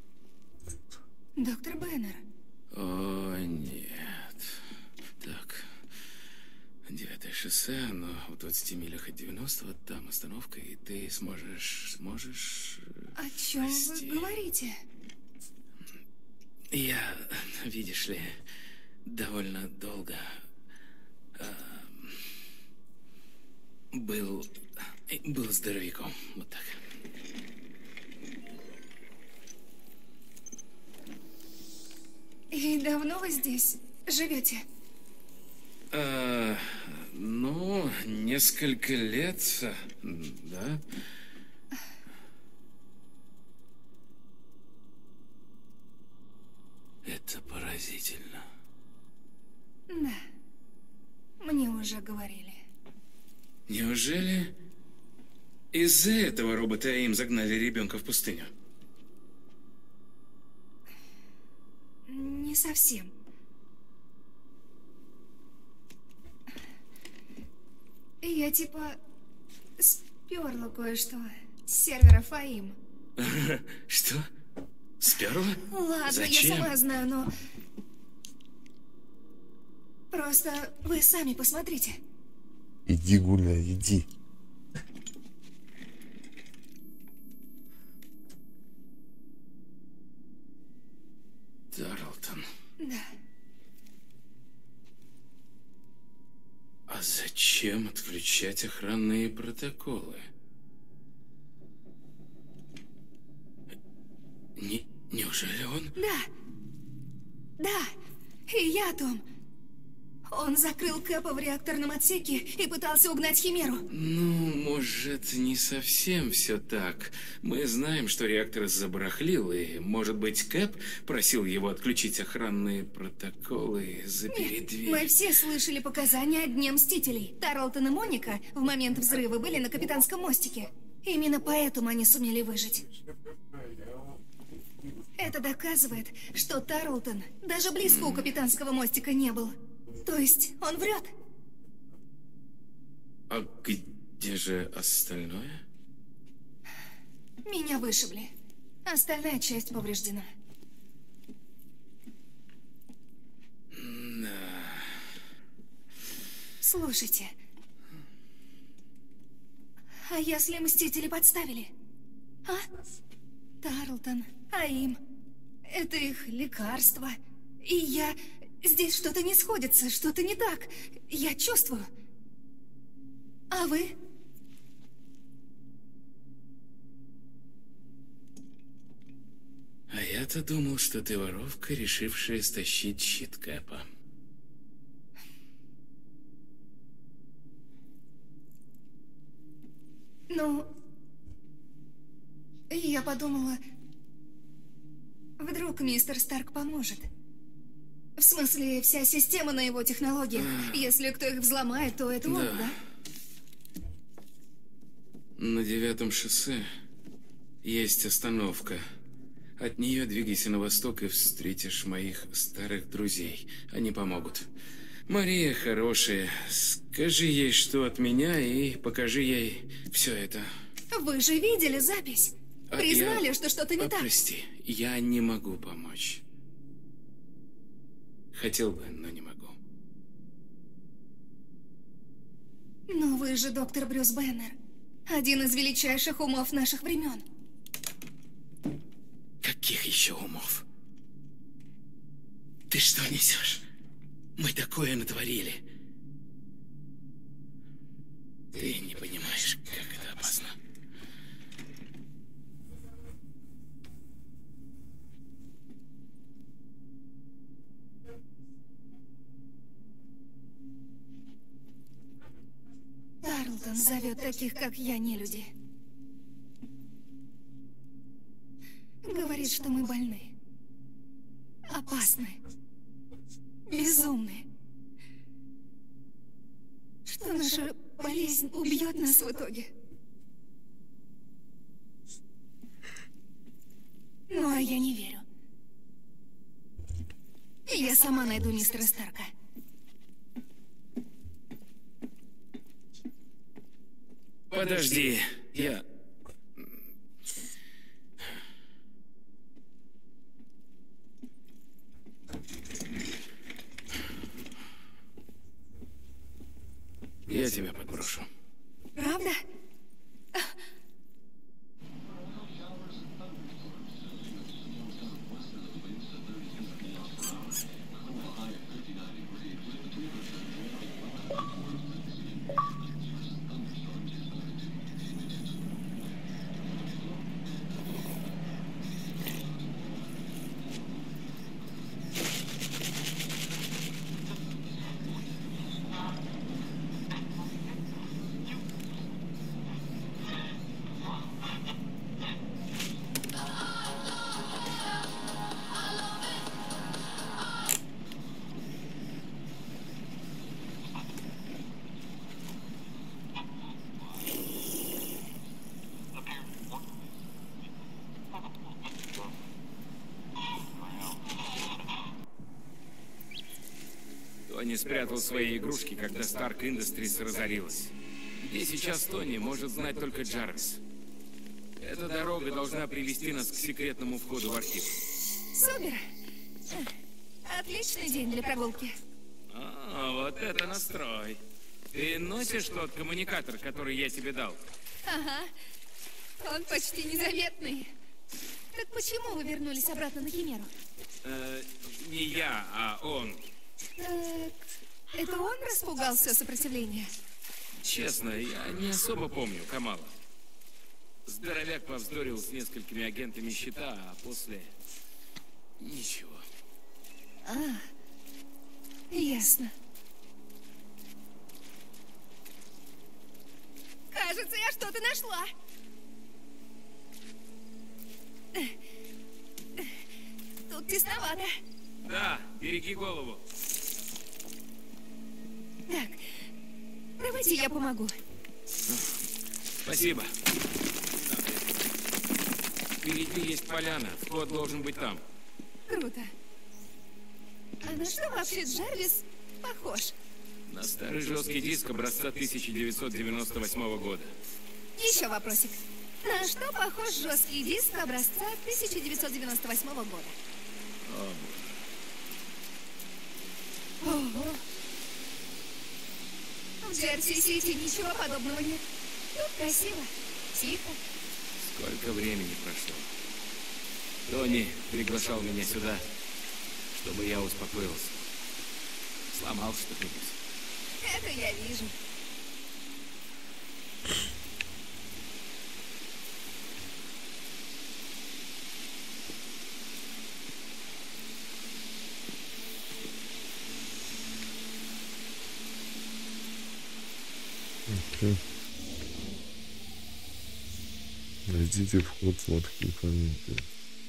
Доктор Беннер. О, нет. Так. 9-е шоссе, но в 20 милях от 90-го там остановка, и ты сможешь... О чем вы говорите? Я, видишь ли, довольно долго был здоровяком. Вот так. И давно вы здесь живете? Ну, несколько лет, да. Это поразительно. Да. Мне уже говорили. Неужели из-за этого робота им загнали ребенка в пустыню? Не совсем. Я типа сперла кое-что с сервера ФАИМ. Что? Сперла? Ладно, Зачем? я сама знаю, но... Просто вы сами посмотрите. Иди гуляй, иди. Тарлтон. Да. А зачем отключать охранные протоколы? Неужели он... Да. Да. И я о том. Он закрыл Кэпа в реакторном отсеке и пытался угнать Химеру. Ну, может, не совсем все так. Мы знаем, что реактор забарахлил, и, может быть, Кэп просил его отключить охранные протоколы и запереть дверь. Мы все слышали показания о Дне Мстителей. Тарлтон и Моника в момент взрыва были на капитанском мостике. Именно поэтому они сумели выжить. Это доказывает, что Тарлтон даже близко у капитанского мостика не был. То есть он врет. А где же остальное? Меня вышибли. Остальная часть повреждена. Да. Слушайте. А если Мстители подставили? А? Тарлтон, АИМ. Это их лекарство. И я... Здесь что-то не сходится, что-то не так. Я чувствую. А вы? А я-то думал, что ты воровка, решившая стащить щит Кэпа. Ну... Я подумала... Вдруг мистер Старк поможет. В смысле, вся система на его технологиях. Если кто их взломает, то это он, да? На 9-м шоссе есть остановка. От нее двигайся на восток и встретишь моих старых друзей. Они помогут. Мария хорошая. Скажи ей, что от меня, и покажи ей все это. Вы же видели запись? Признали, что что-то не так? Прости, я не могу помочь. Хотел бы, но не могу. Но вы же доктор Брюс Беннер. Один из величайших умов наших времен. Каких еще умов? Ты что несешь? Мы такое натворили. Ты не понимаешь, как это опасно. Тарлтон зовет таких, как я, нелюди. Говорит, что мы больны. Опасны. Безумны. Что наша болезнь убьет нас в итоге. Ну, а я не верю. Я сама найду мистера Старка. Подожди, Я тебя подброшу. Правда? Тони спрятал свои игрушки, когда Stark Industries разорилась. Где сейчас Тони, может знать только Джарвис. Эта дорога должна привести нас к секретному входу в архив. Супер! Отличный день для прогулки. Вот это настрой. Ты носишь тот коммуникатор, который я тебе дал? Ага. Он почти незаметный. Так почему вы вернулись обратно на Химеру? Не я, а он. Так, это он распугал все сопротивление? Честно, я не особо помню, Камала. Здоровяк повздорил с несколькими агентами щита, а после... ничего. Ясно. Кажется, я что-то нашла. Тут тесновато. Да, береги голову. Так, давайте я помогу. Спасибо. Впереди есть поляна, вход должен быть там. Круто. А на что вообще Джарвис похож? На старый жесткий диск образца 1998 года. Еще вопросик. На что похож жесткий диск образца 1998 года? Ого. В Джерси-Сити ничего подобного нет. Тут красиво, тихо. Сколько времени прошло. Тони приглашал меня сюда, чтобы я успокоился. Сломал что-нибудь. Это я вижу. Окей. Найдите вход в архив Олимпии.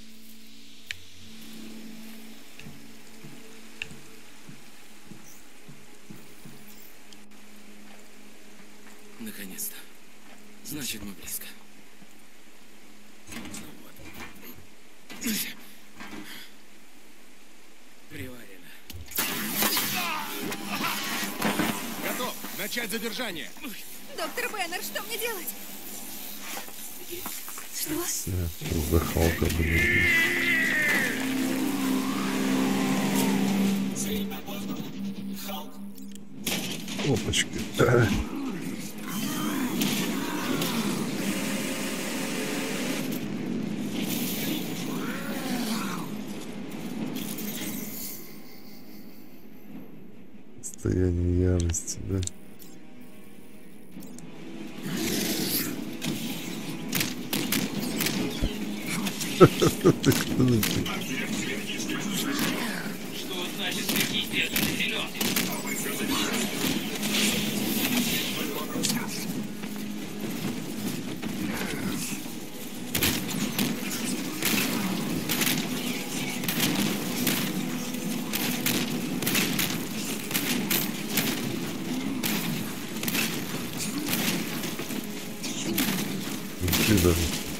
Наконец-то. Значит, мы близко. Приварено. Готов! Начать задержание! Доктор Беннер, что мне делать? Что? За Халка, блин. Опачки. состоянии ярости, да? Что значит какие бедные зеленые? Даже.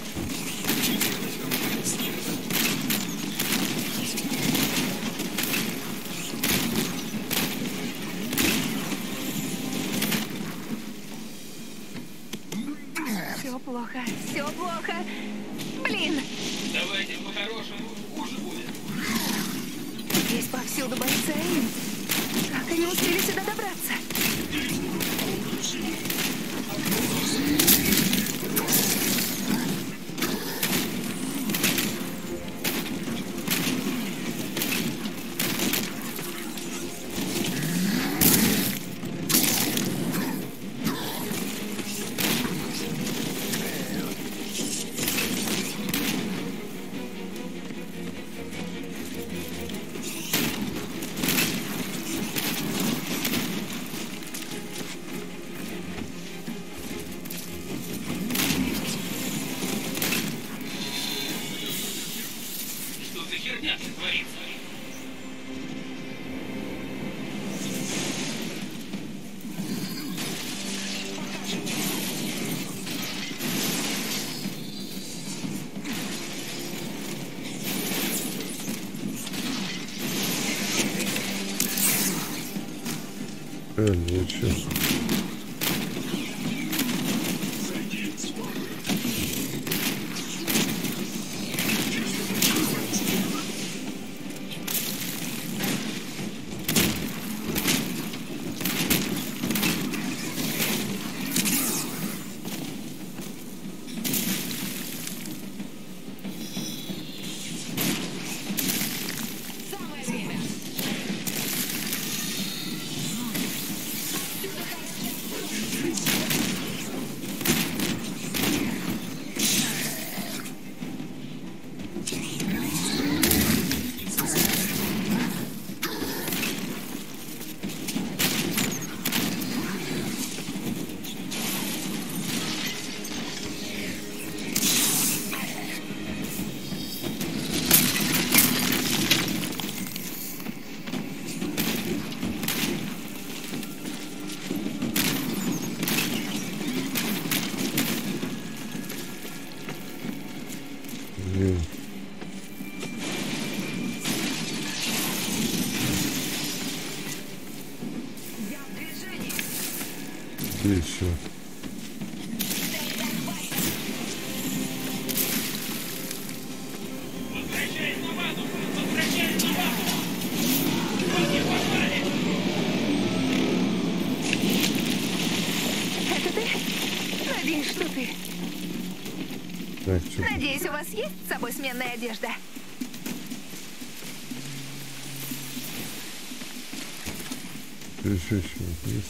Все плохо, все плохо. Блин, Давайте по-хорошему, хуже будет. здесь повсюду бассейн. Как они успели сюда добраться? Что за херня тут творится? Ну чё? Где еще? Возвращаясь на базу! Возвращаясь на базу! Руки пошли! Это ты? Надеюсь, что ты. Так, что? Надеюсь, у вас есть с собой сменная одежда? Еще есть.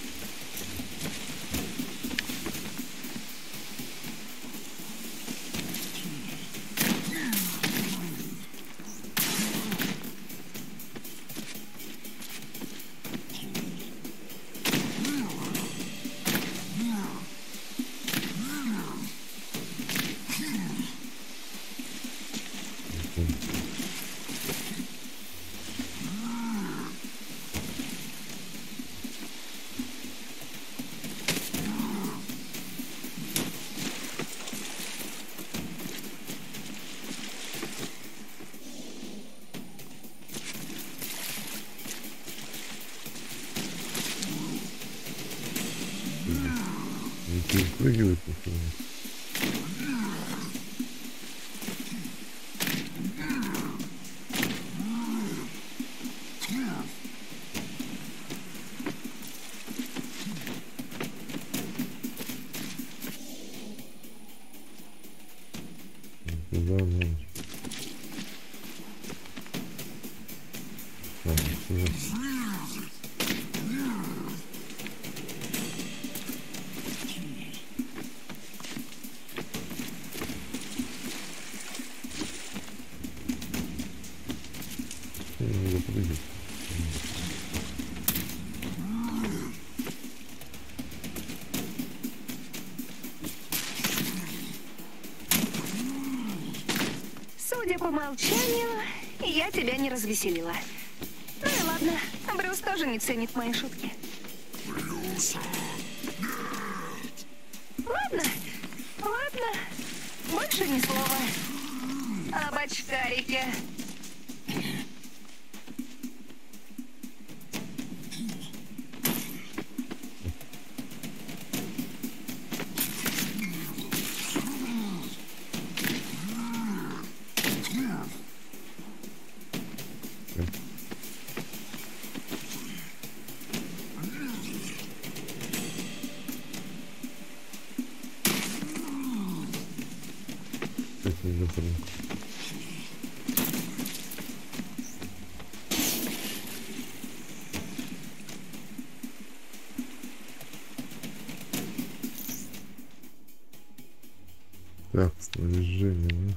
Перепрыгивает, например. Куда надо? Так, Судя по молчанию, я тебя не развеселила. Ну и ладно, Брюс тоже не ценит мои шутки. Ладно, больше ни слова. Об очкарике. Так, снаряжение, да?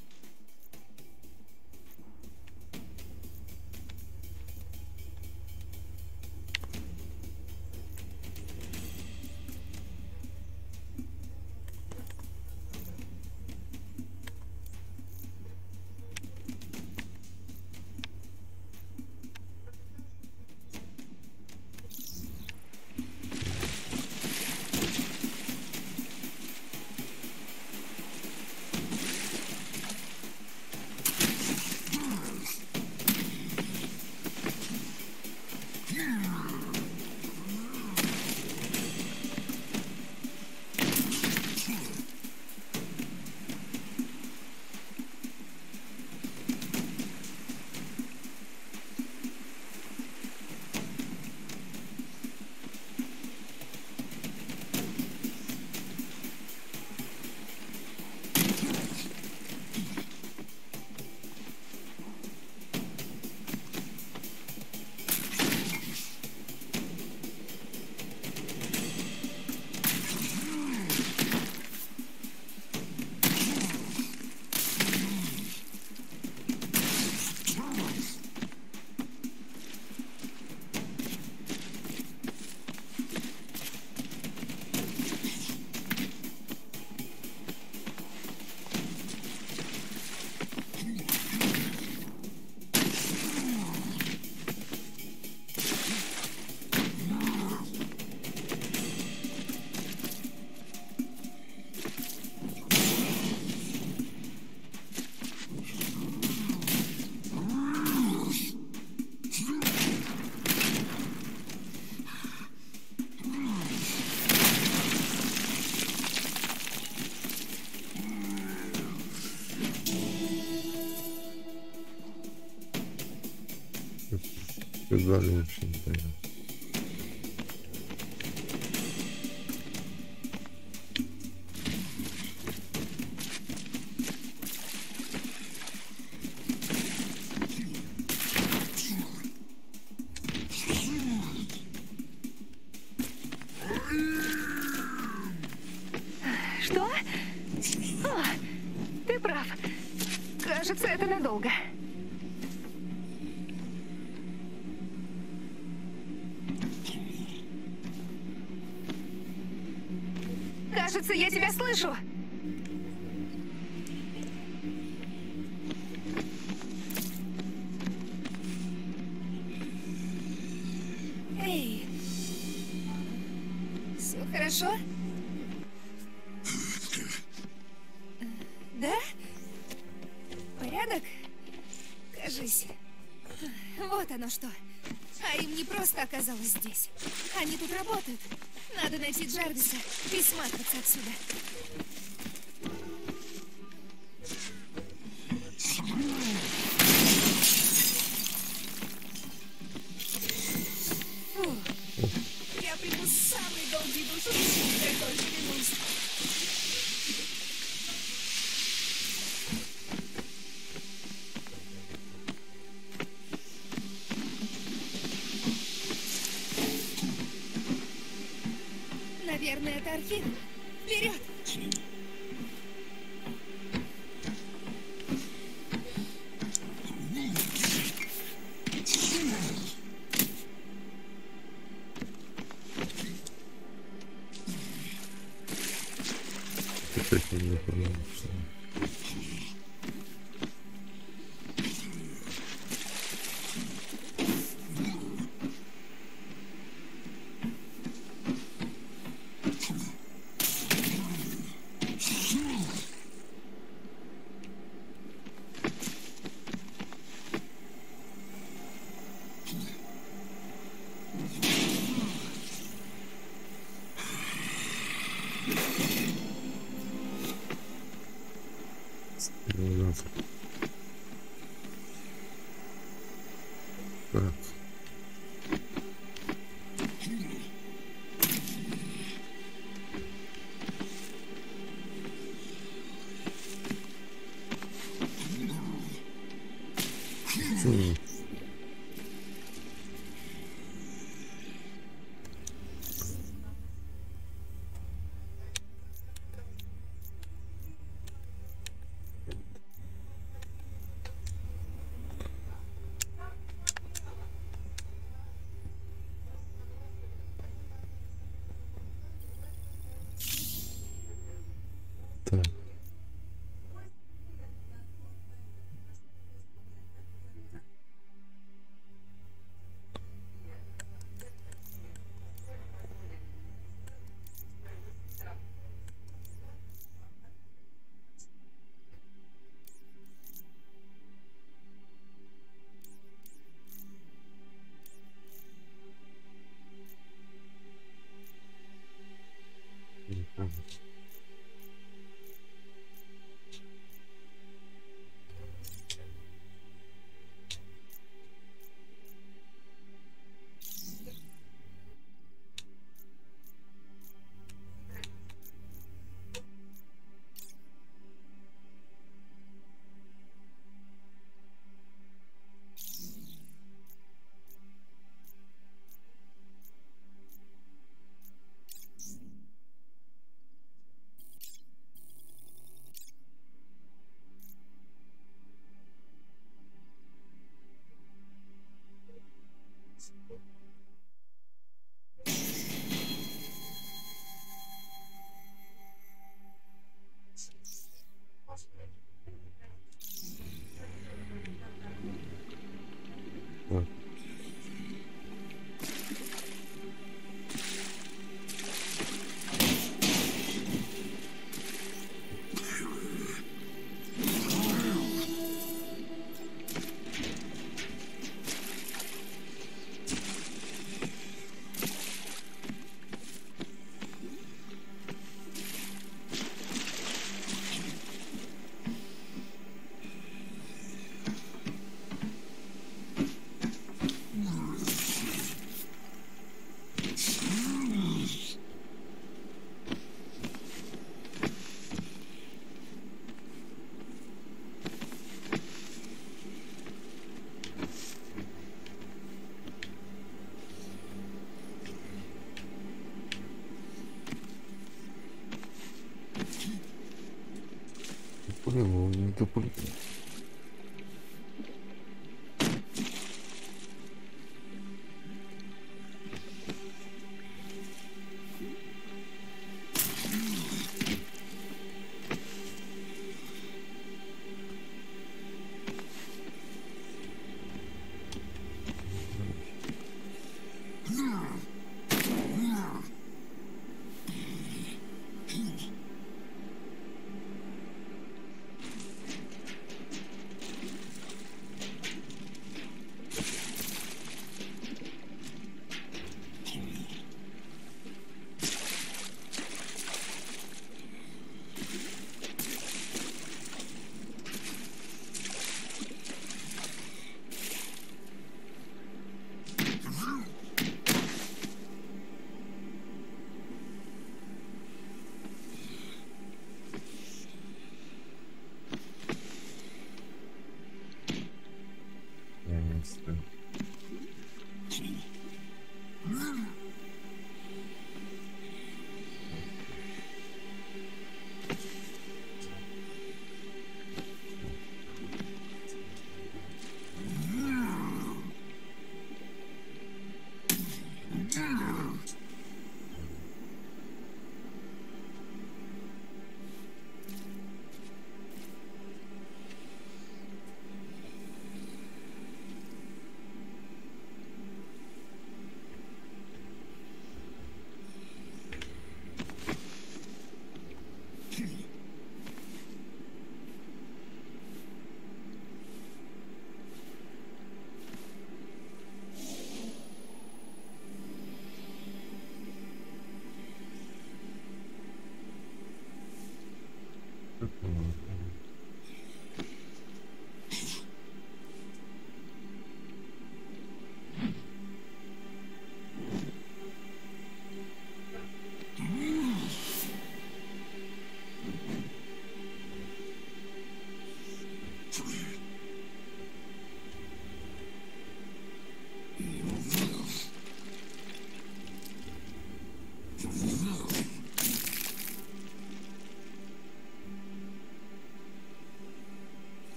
Сказали вообще непонятно. Что? О, ты прав. Кажется, это надолго. Кажется, я тебя слышу. Эй. Все хорошо? Да? Порядок? Кажись. Вот оно что. А им не просто оказалось здесь. Они тут работают. Надо найти Джарвиса и сматываться отсюда. Фу. Я приму самый долгий душ, как только вернусь. Наверное, это архив. Вперед! Так. Так.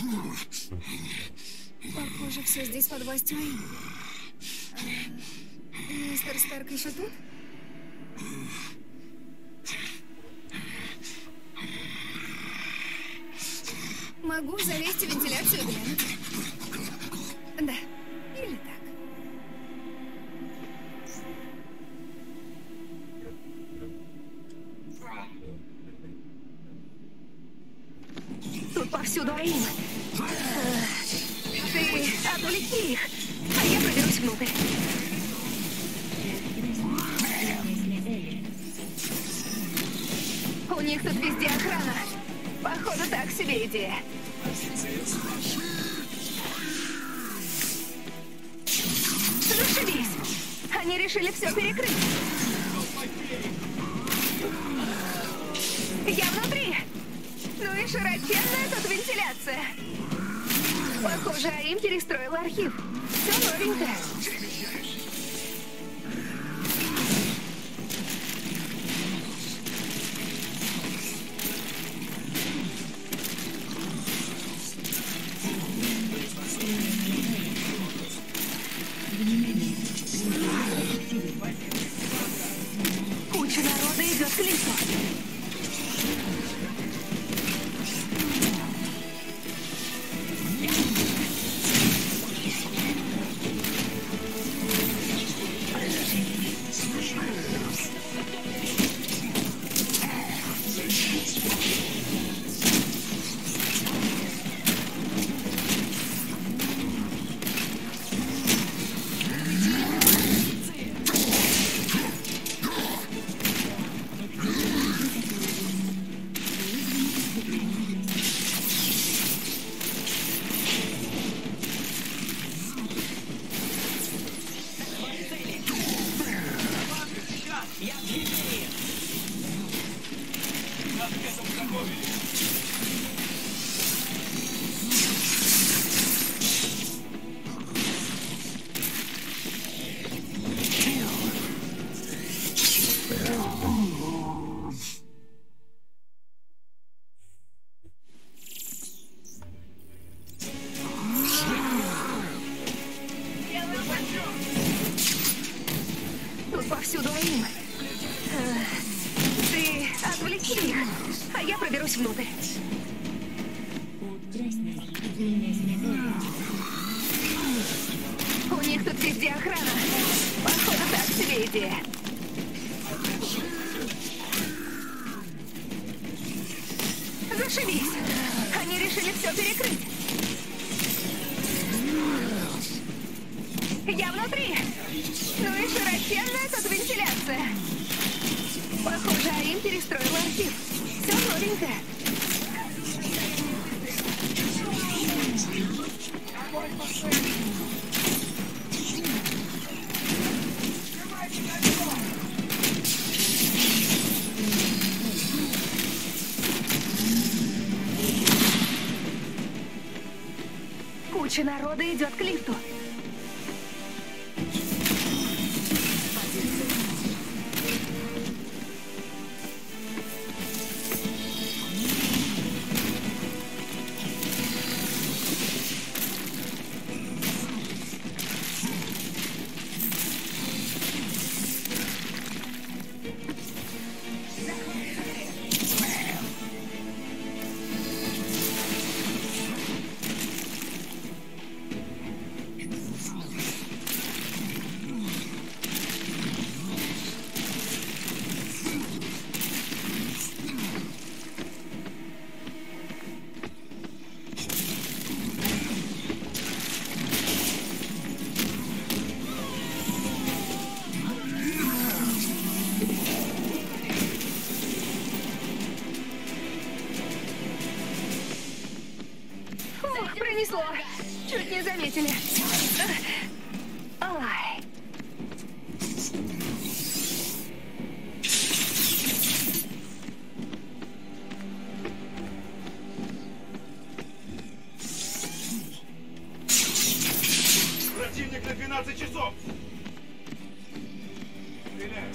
Похоже, все здесь под властью Аим. Мистер Старк еще тут? Могу залезть в вентиляцию и глянуть. Да, или так. Тут повсюду Аим. Ты отвлеки их, а я проберусь внутрь. У них тут везде охрана. Походу, так себе идея. Зашибись! Они решили все перекрыть. Я внутри. Ну и широченная тут вентиляция. Похоже, Аим перестроил архив. Все новенькое. Куча народа идет к лифту. Тут повсюду Аим. Ты отвлеки их, а я проберусь внутрь. У них тут везде охрана. Походу, так себе идея. Зашибись! Они решили все перекрыть. Я внутри. Ну и широченная тут вентиляция. Похоже, Аим перестроил архив. Все новенькое. Куча народа идет к лифту. Пронесло. Чуть не заметили. Ай. Противник на 12 часов. Стреляю.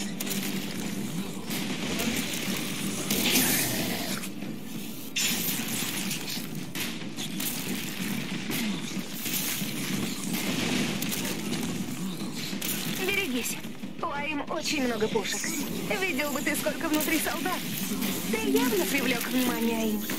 дала им очень много пушек. Видел бы ты, сколько внутри солдат. Ты явно привлек внимание им.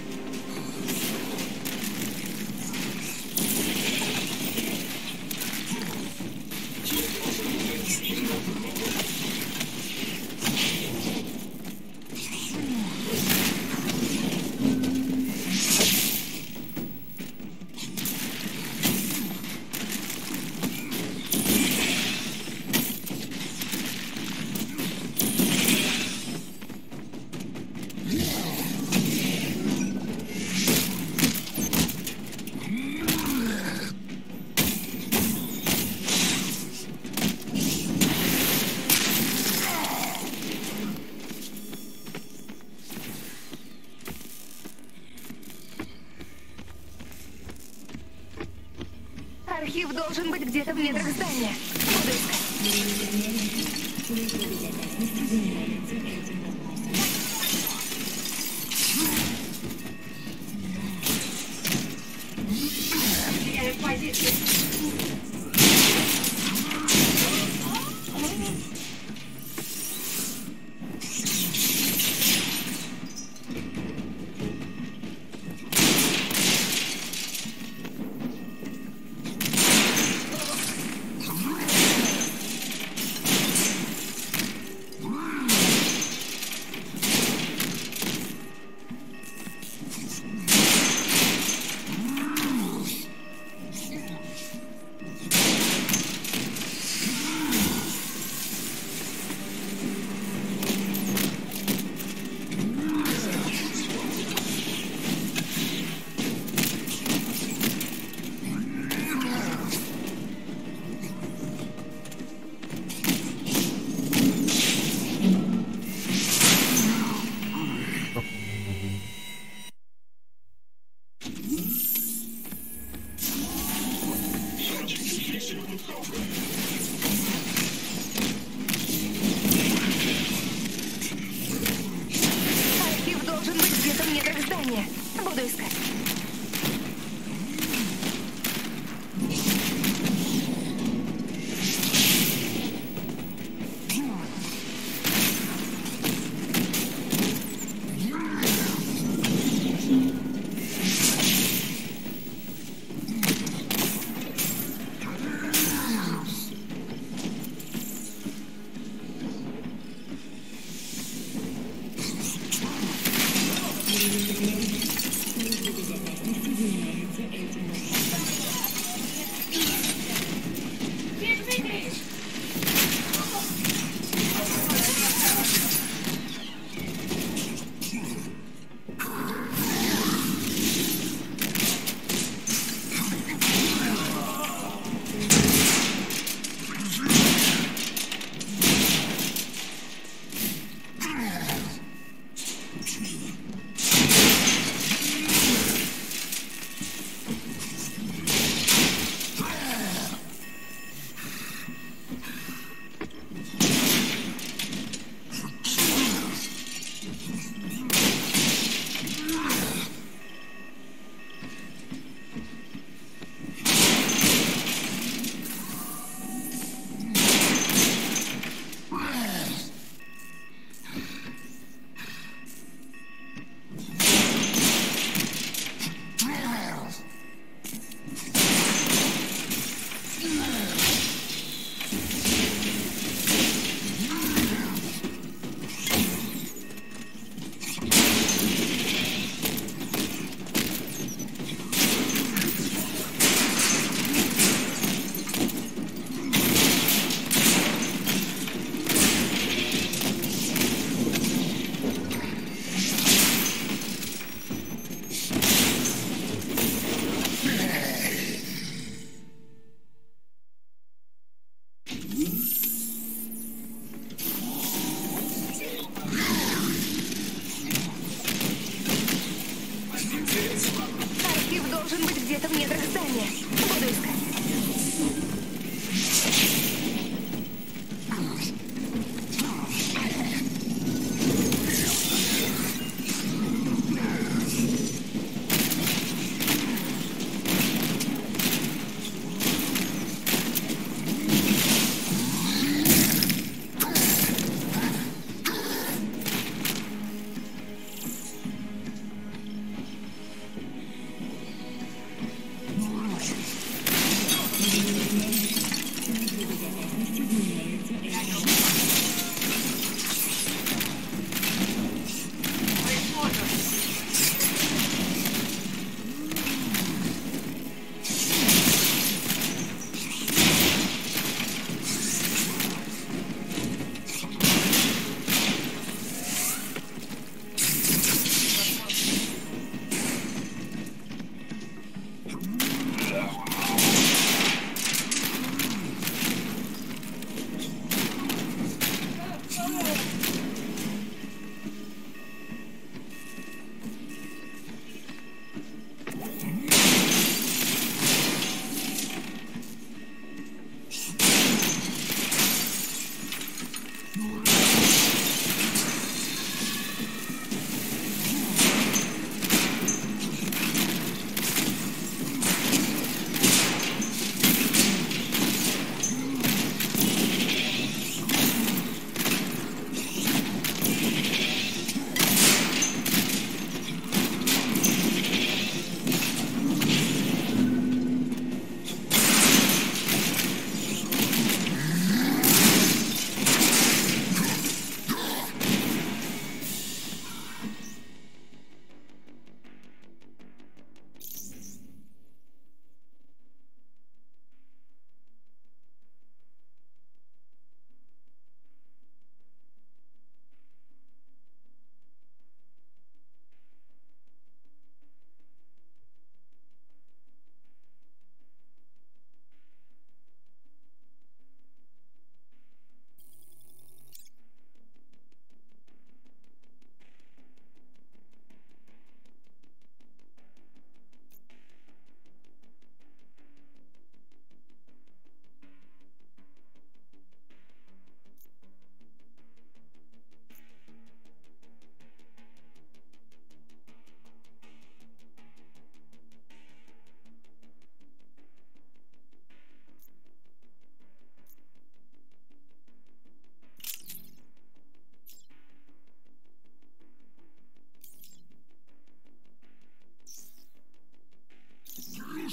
Архив должен быть где-то в недрах здания. Буду искать. Архив должен быть где-то в недрах здания. Буду искать. Архив должен быть где-то в недрах здания. Буду искать.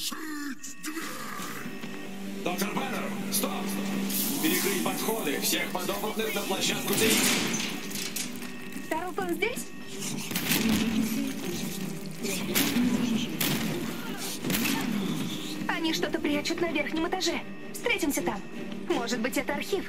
Доктор Бэннер, стоп! Перекрыть подходы всех подопытных на площадку Тень. Тарлтон здесь? Они что-то прячут на верхнем этаже. Встретимся там. Может быть, это архив.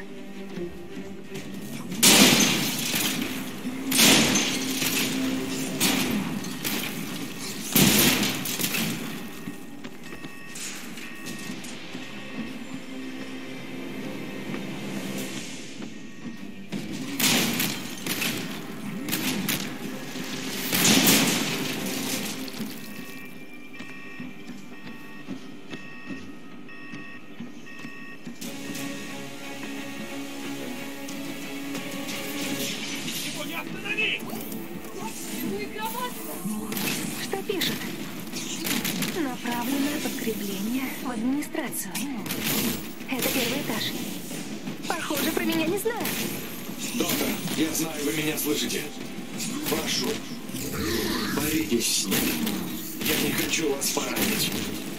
Что пишет? Направленное подкрепление в администрацию. Это первый этаж. Похоже, про меня не знают. Доктор, я знаю, вы меня слышите. Прошу, боритесь с ним. Я не хочу вас поранить.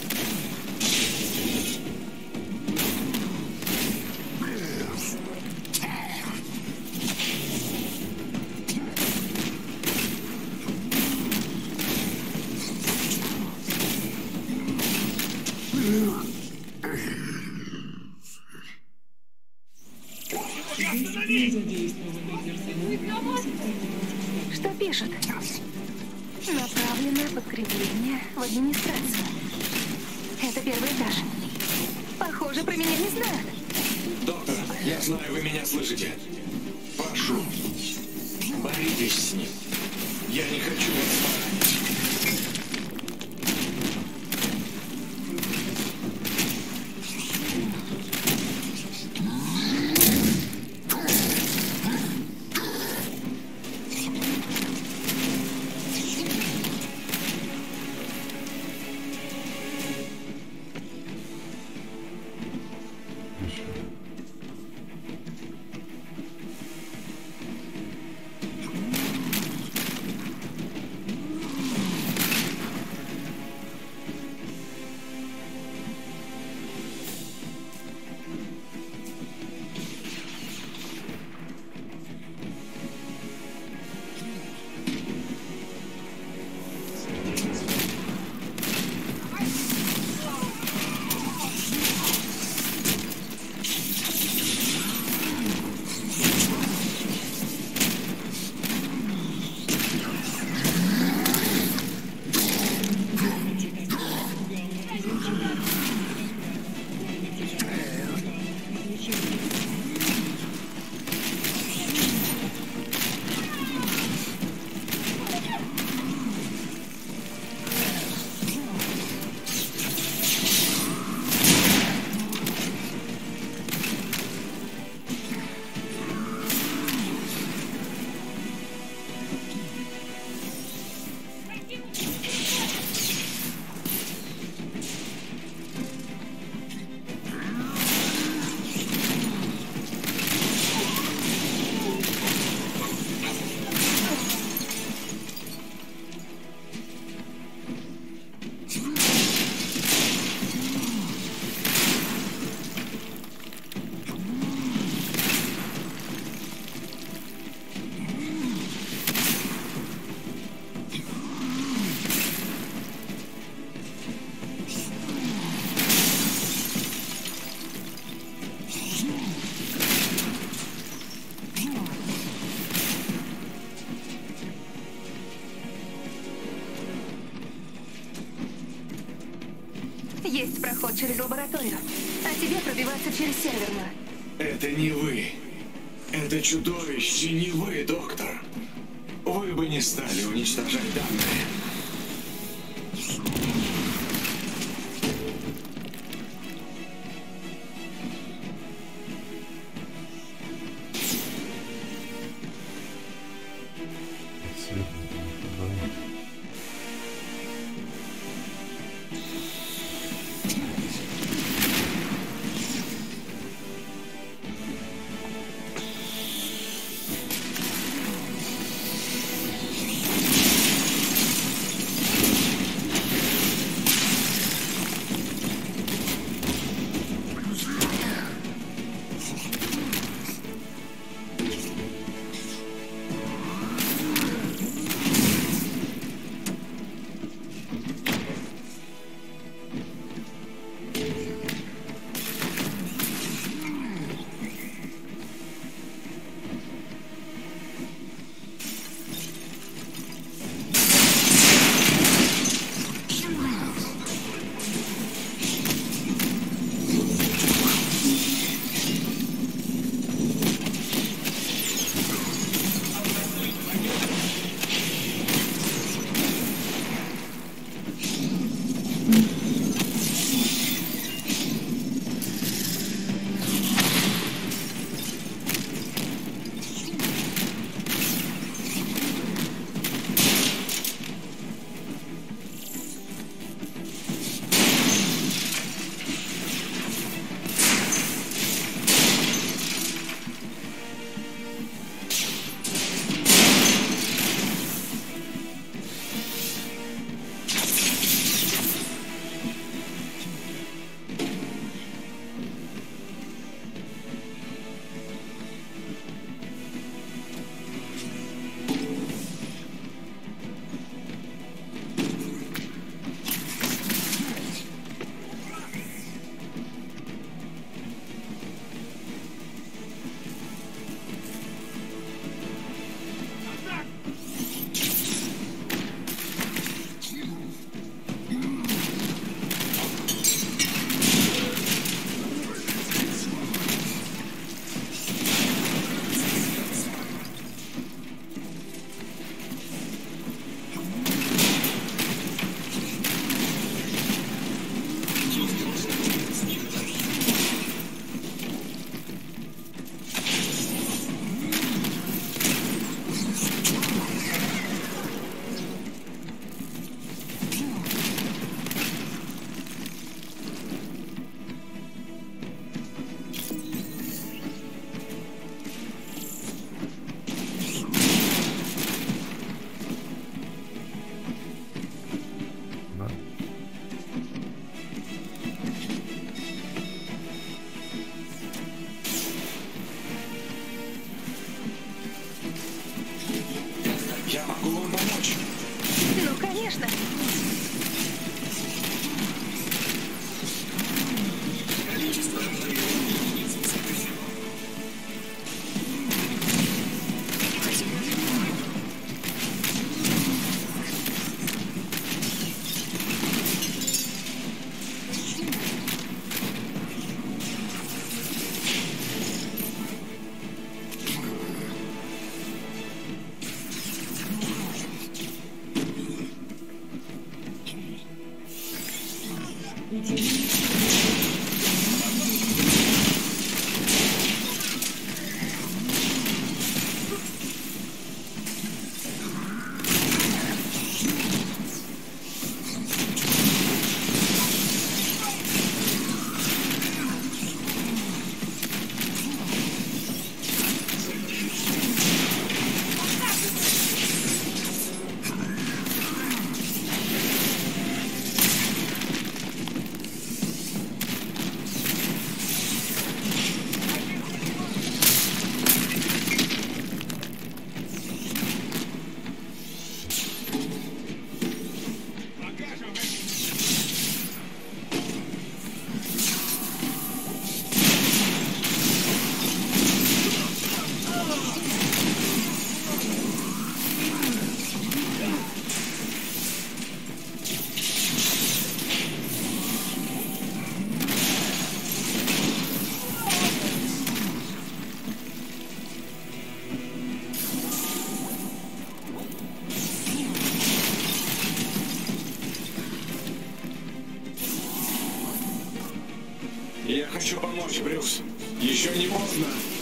Что пишет? Направленное подкрепление в администрацию. Это первый этаж. Похоже, про меня не знают. Доктор, я знаю, вы меня слышите. Прошу, боритесь с ним. Я не хочу вас поранить. Есть проход через лабораторию, а тебе пробиваться через серверную. Это не вы. Это чудовище не вы, доктор. Вы бы не стали уничтожать данные. конечно. Количество единиц сокращено. Я хочу помочь, Брюс. Еще не поздно.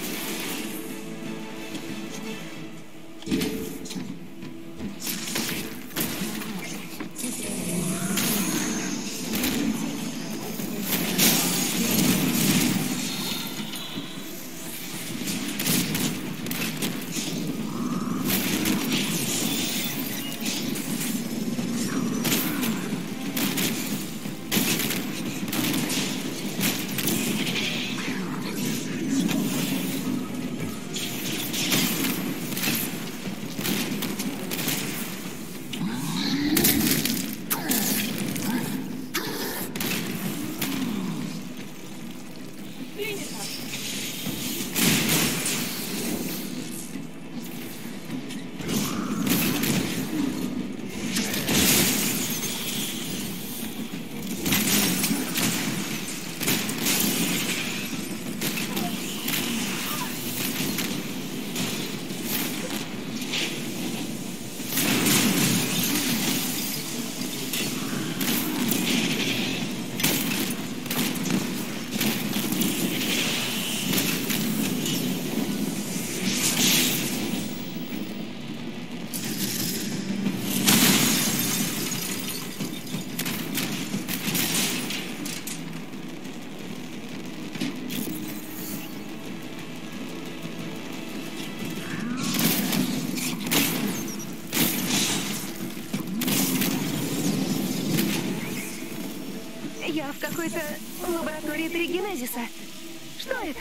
Я в какой-то лаборатории тригенезиса. Что это?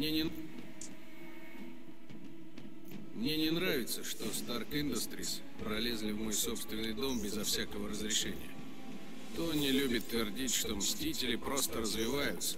Мне не нравится, что Stark Industries пролезли в мой собственный дом безо всякого разрешения. Тони любит твердить, что Мстители просто развиваются.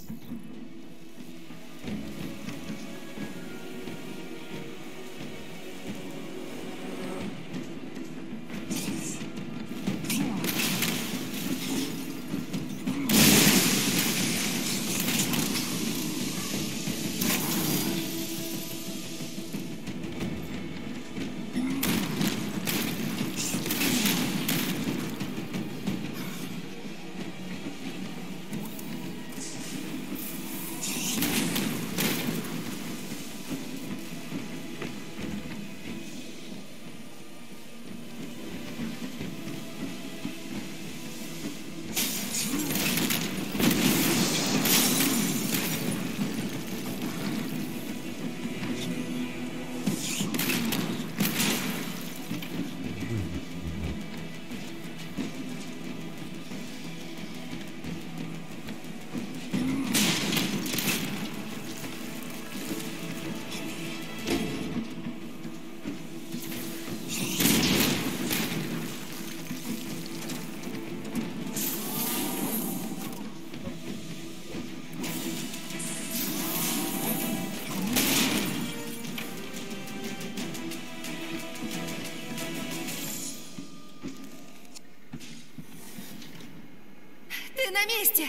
Ты на месте!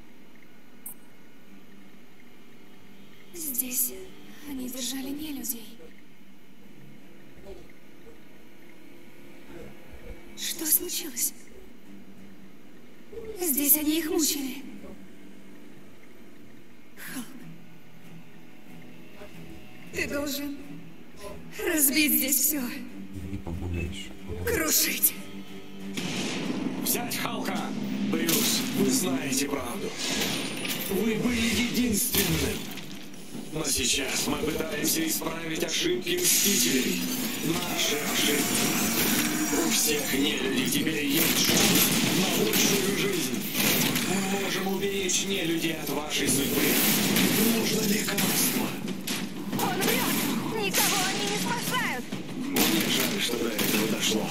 Здесь они держали нелюдей. Что случилось? Здесь они их мучили. Халк, ты должен разбить здесь все. Не погуляешь. Крушить. Взять Халка! Брюс, вы знаете правду. Вы были единственным. Но сейчас мы пытаемся исправить ошибки Мстителей. Наши ошибки. У всех нелюдей теперь есть шанс на лучшую жизнь. Мы можем уберечь нелюдей от вашей судьбы. Нужно лекарство. Он врет! Никого они не спасают! Мне жаль, что до этого дошло.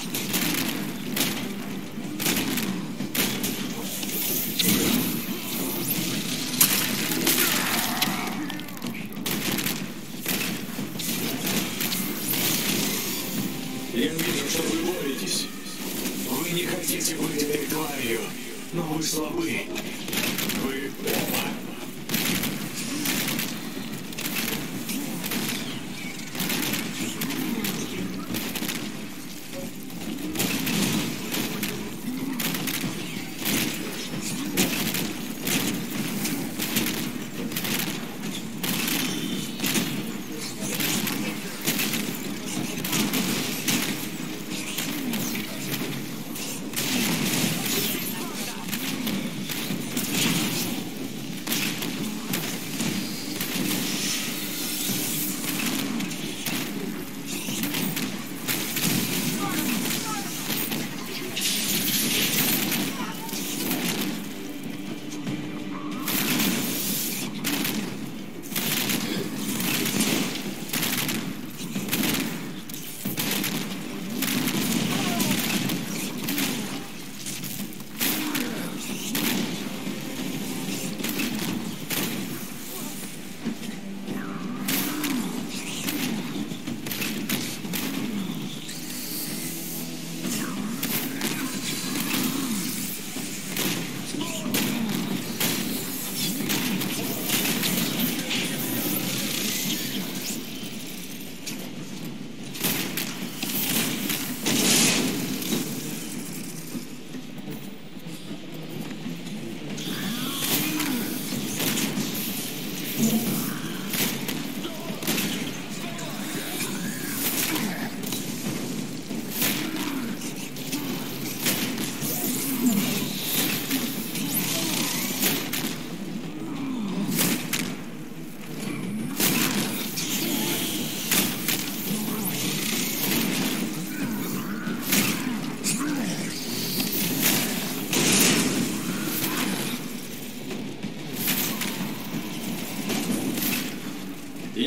Я вижу, что вы боретесь. Вы не хотите быть этой тварью, но вы слабы. Вы оба.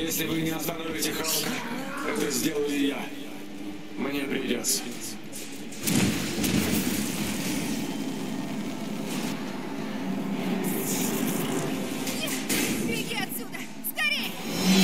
Если вы не остановите Халка, это сделаю я. Мне придется. Беги отсюда! Скорей!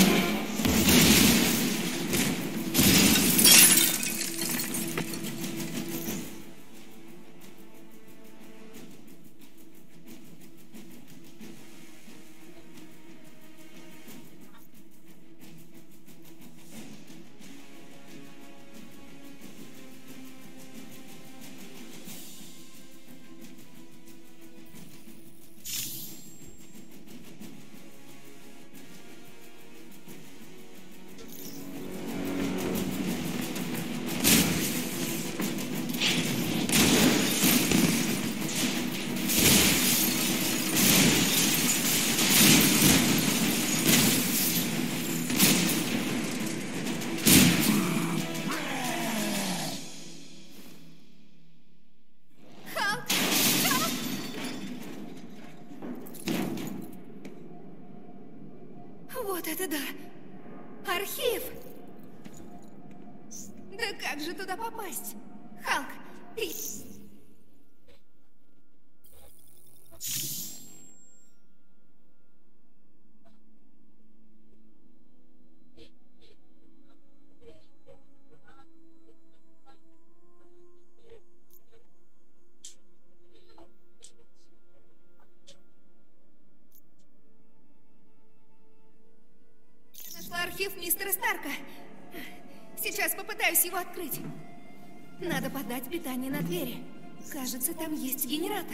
Вот это да! Архив! Да как же туда попасть? Халк, ты... Архив мистера Старка. Сейчас попытаюсь его открыть. Надо подать питание на двери. Кажется, там есть генератор.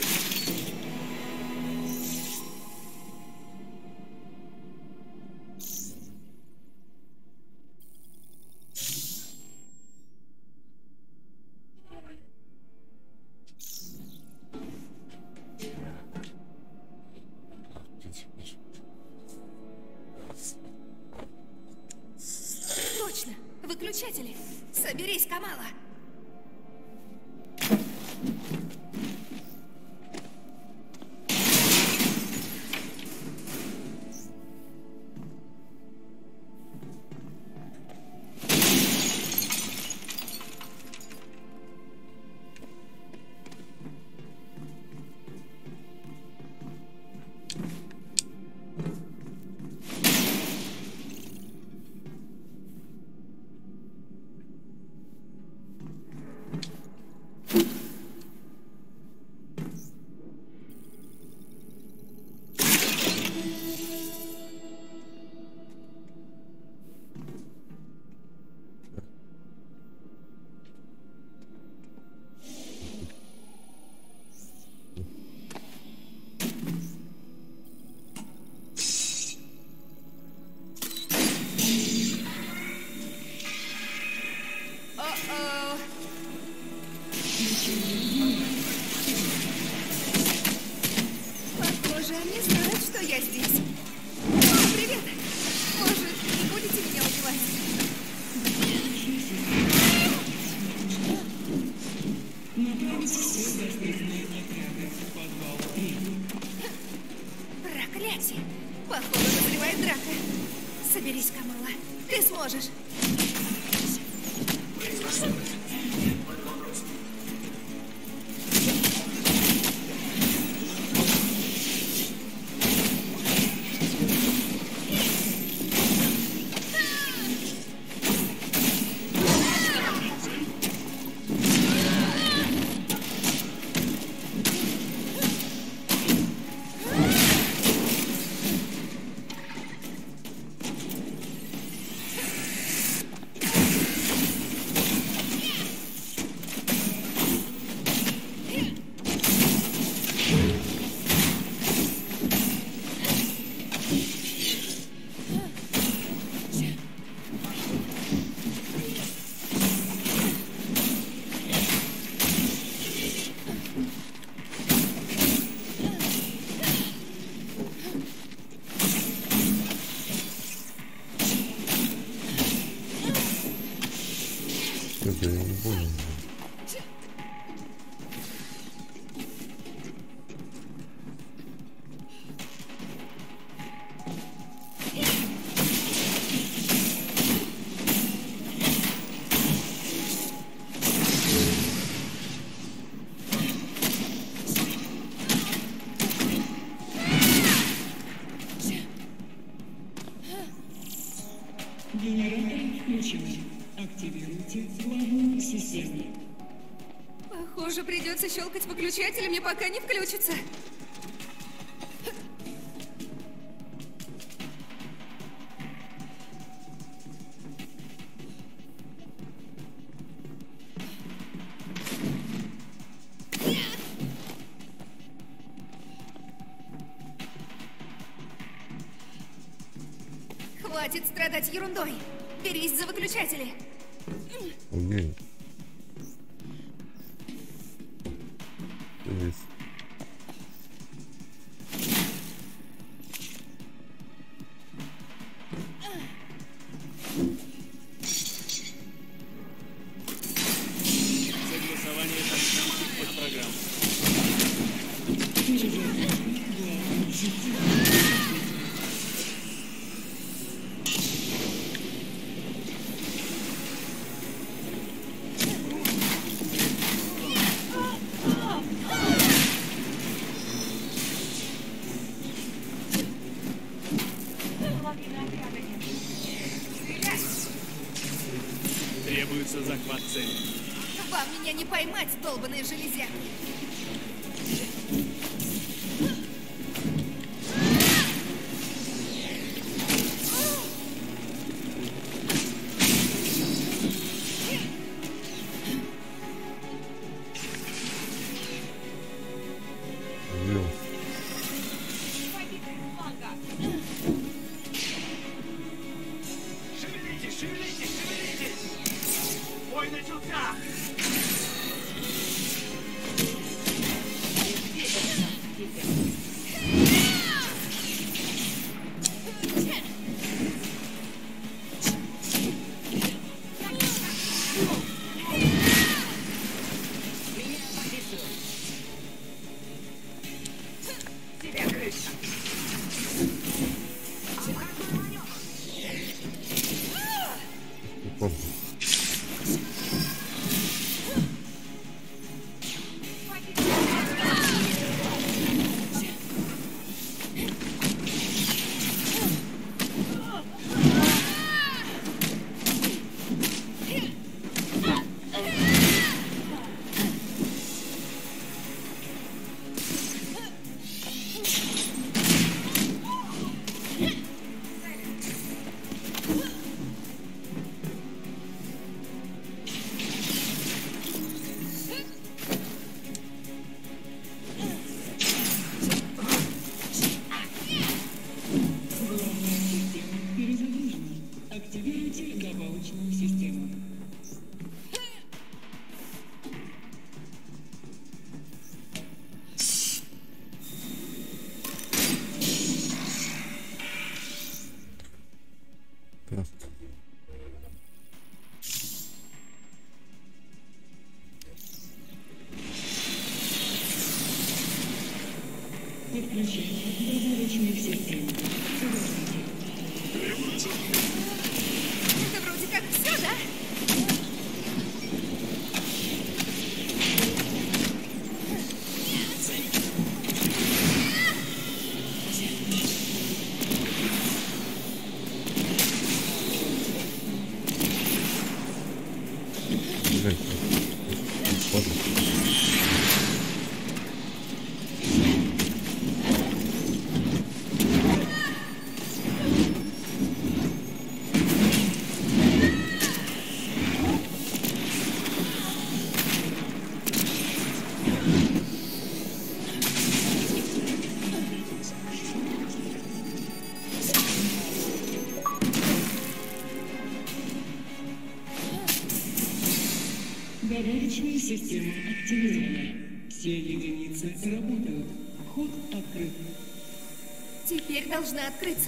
Точно! Выключатели! Соберись, Камала! Похоже, они знают, что я здесь. О, привет! Может, не будете меня убивать? Проклятие! Походу, назревает драка. Соберись, Камала. Ты сможешь. системе. Похоже, придется щелкать выключателями, пока не включится. Хватит страдать ерундой. Берись за выключатели. Окей. Есть. Согласование танцующих подпрограмм. Требуется захват цели. Вам меня не поймать, долбаные железяки. Убил. Шевелитесь, шевелитесь, шевелитесь! Бой начался! Тебя крыша! Опа. Перезагружено. Активируйте добавочную систему. Так. Подключение добавочных систем. Это вроде как все, да? Блин. Ладно. Добавочные системы активированы. Все единицы работают. Вход открыт. Теперь должна открыться.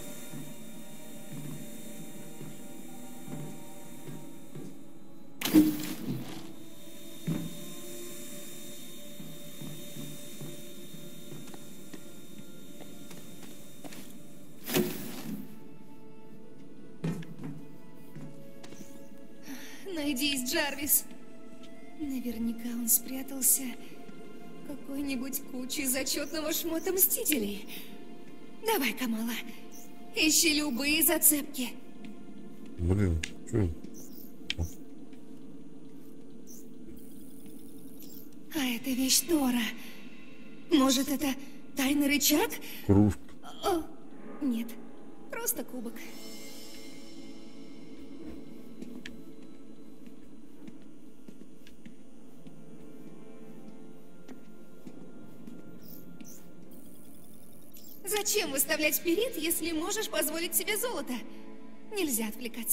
Найдись, Джарвис. Наверняка он спрятался в какой-нибудь куче зачетного шмота Мстителей. Давай, Камала, ищи любые зацепки. Блин, что? Это вещь Тора. Может, это тайный рычаг? Кружка. О, нет, просто кубок. Зачем выставлять перед, если можешь позволить себе золото? Нельзя отвлекаться.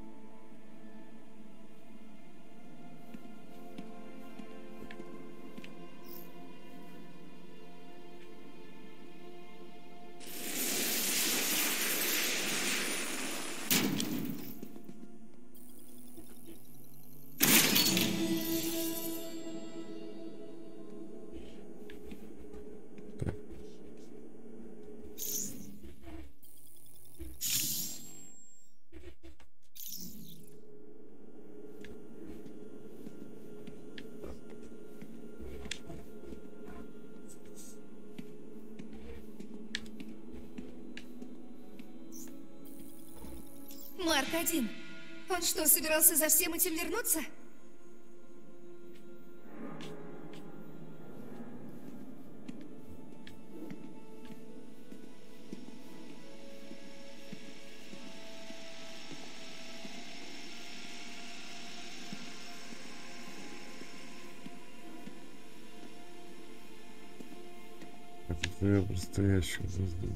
Марк-1. Он что, собирался за всем этим вернуться? Это я предстоящего создал.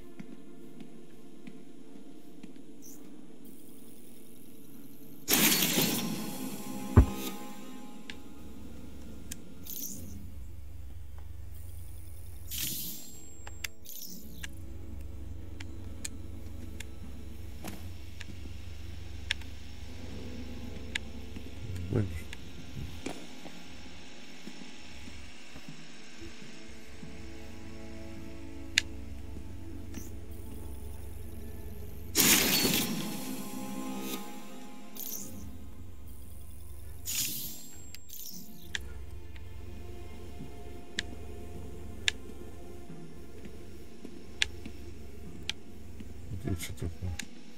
Что такое?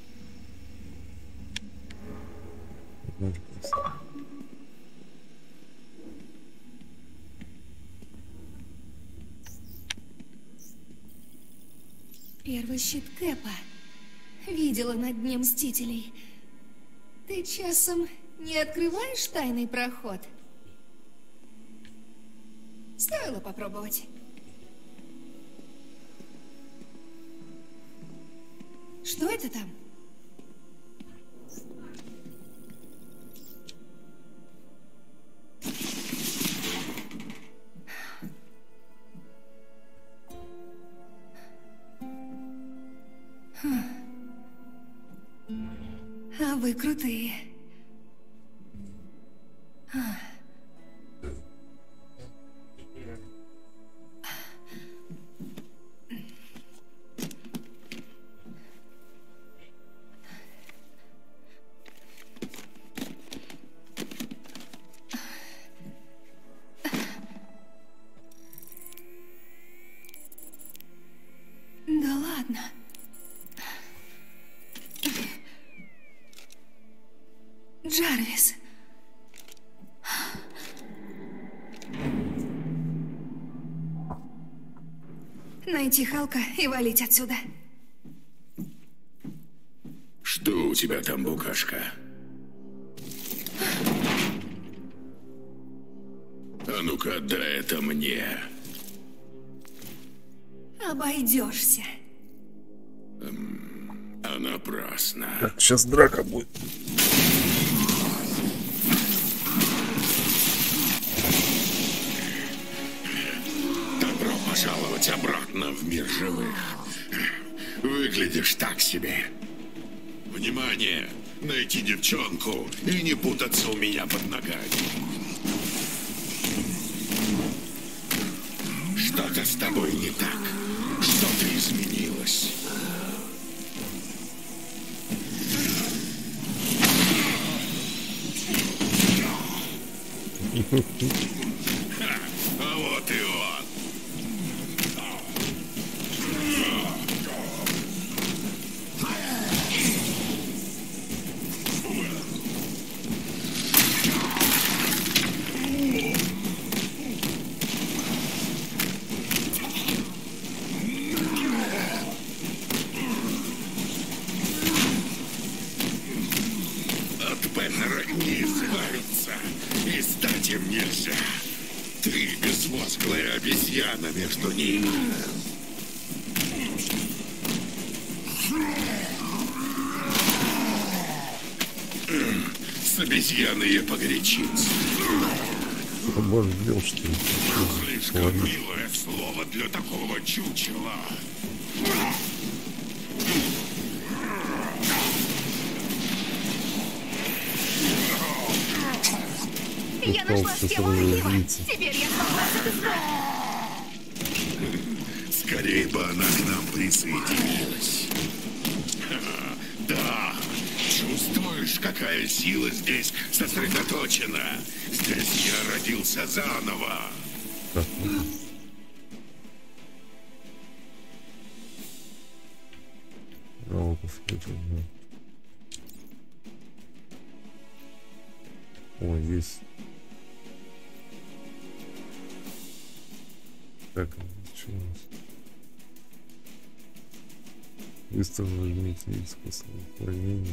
Первый щит Кэпа. Видела на дне Мстителей. Ты часом не открываешь тайный проход? Стоило попробовать. Что это там? А вы крутые. Да ладно. Джарвис. Найти Халка и валить отсюда. Что у тебя там, букашка? А ну-ка, отдай это мне. Обойдешься. А напрасно. Так, сейчас драка будет. Добро пожаловать обратно в мир живых. Выглядишь так себе. Внимание! Найти девчонку и не путаться у меня под ногами. Что-то с тобой не так. Что-то изменилось. А вот и он. безмозглая обезьяна между ними. С обезьяной я погорячился. Обождел, что ли? Слишком милое слово для такого чучела. Я нашла схему архива. Теперь я смогу вас отыскать. Скорее бы она к нам присоединилась. Да, чувствуешь, какая сила здесь сосредоточена? Здесь я родился заново. О, здесь. Так, что у нас? Быстро нажмите X после выполнения.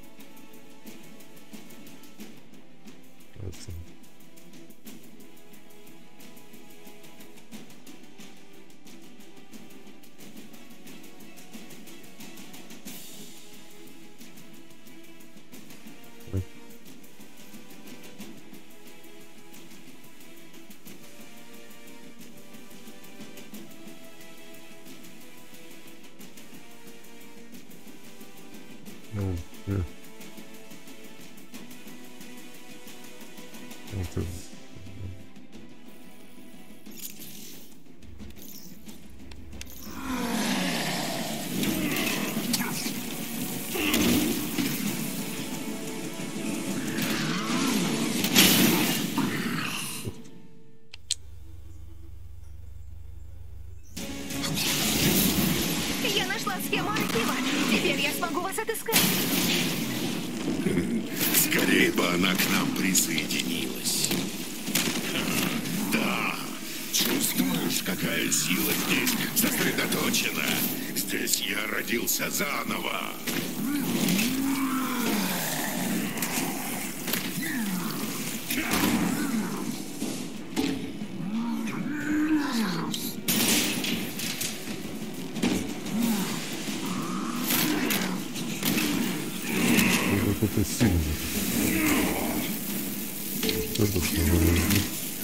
Я нашла схему архива. Теперь я смогу вас отыскать. Скорее бы она к нам присоединилась. Да, чувствуешь, какая сила здесь сосредоточена? Здесь я родился заново. Это сильно. Это что-то.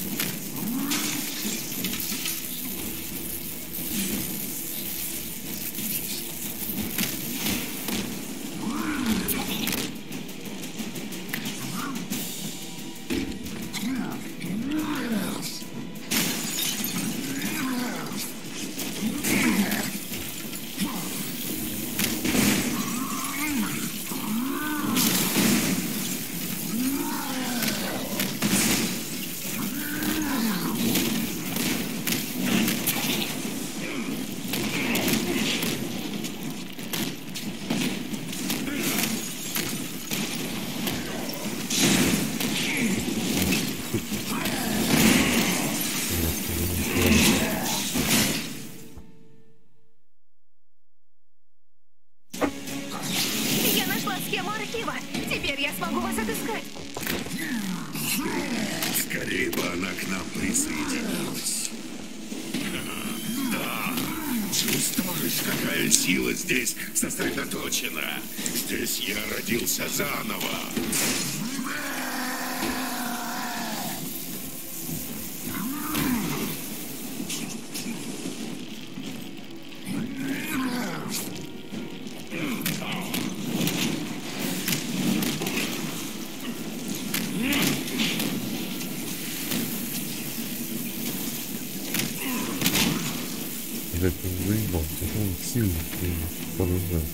Я нашла схему архива. Теперь я смогу вас отыскать. Скорее бы она к нам присоединилась. Да, чувствуешь, какая сила здесь сосредоточена? Здесь я родился заново. Это заебал, он сильный порождает.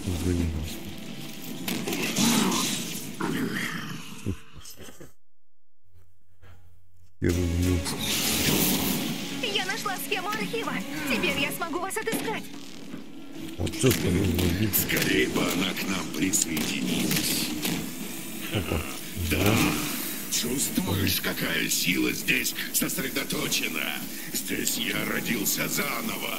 заебался. Я нашла схему архива. Теперь я смогу вас отыскать. Вот что скорее. Скорее бы она к нам присоединилась. Да. Чувствуешь, какая сила здесь сосредоточена? Здесь я родился заново.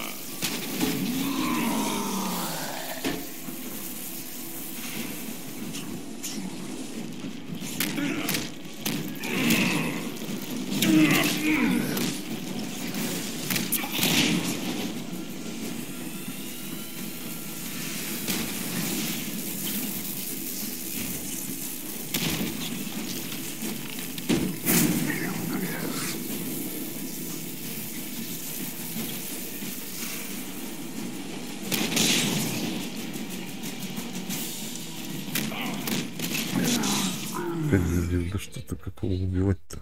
Да что-то какого убивать-то?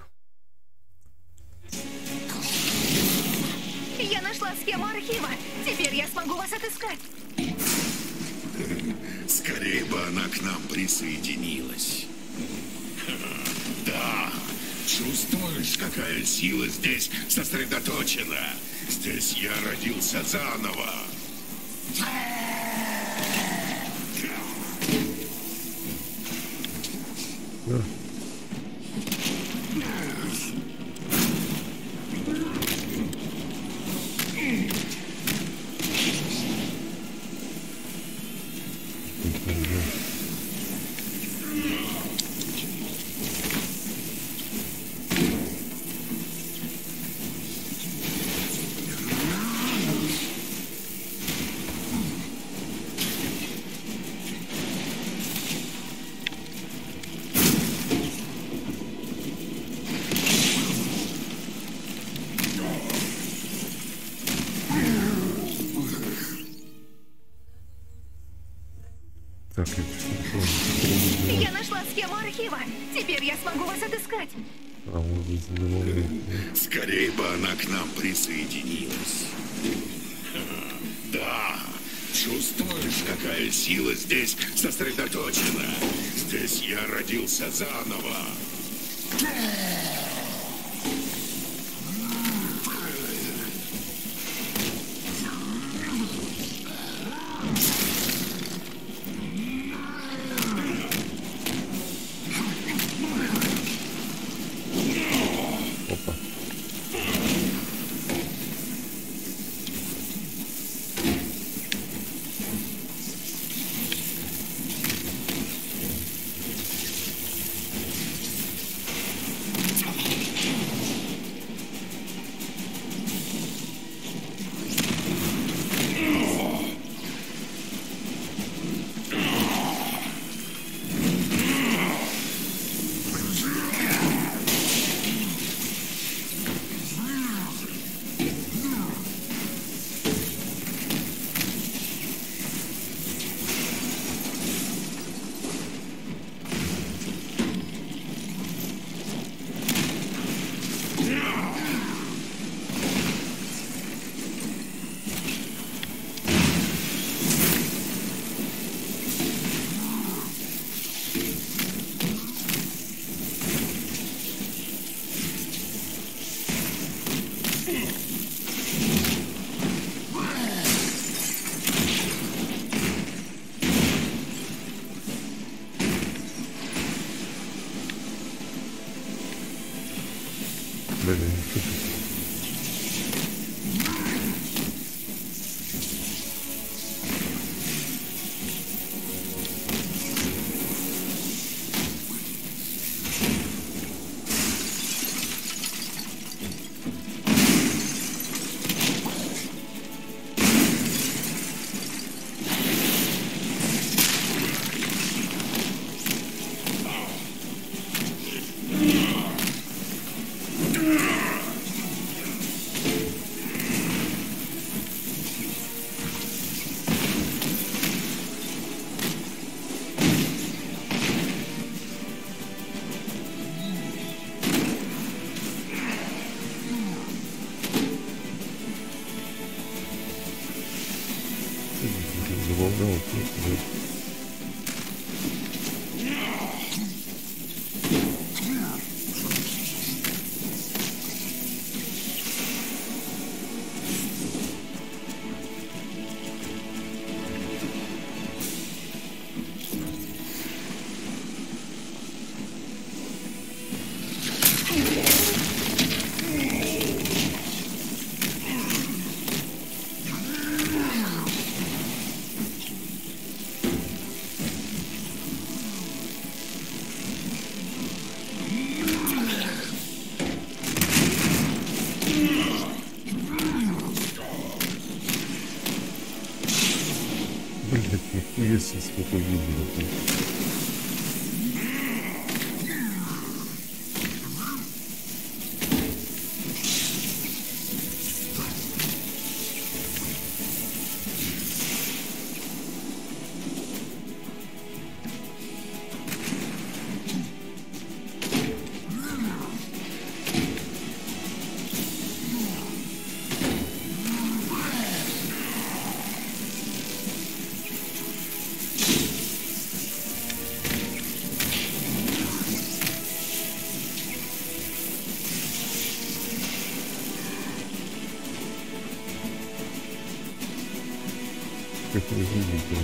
Я нашла схему архива. Теперь я смогу вас отыскать. Скорее бы она к нам присоединилась. Да. Чувствуешь, какая сила здесь сосредоточена? Здесь я родился заново. Да. Я нашла схему архива. Теперь я смогу вас отыскать. Скорее бы она к нам присоединилась. Да. Чувствуешь, какая сила здесь сосредоточена? Здесь я родился заново. Интересно, сколько видео. Как вы видите,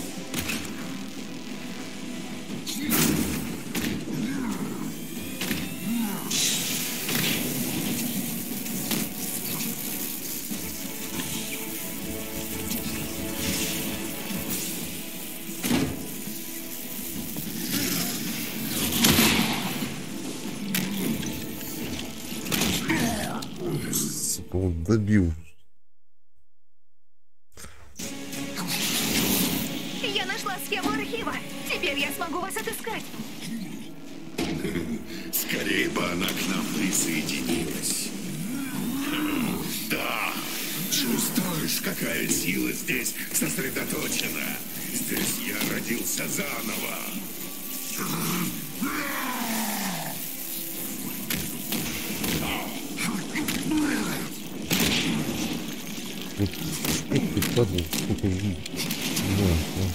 он добил. Я нашла схему архива. Теперь я смогу вас отыскать. Скорее бы она к нам присоединилась. Да, чувствуешь, какая сила здесь сосредоточена? Здесь я родился заново. Вот сколько падал, сколько видео. Да.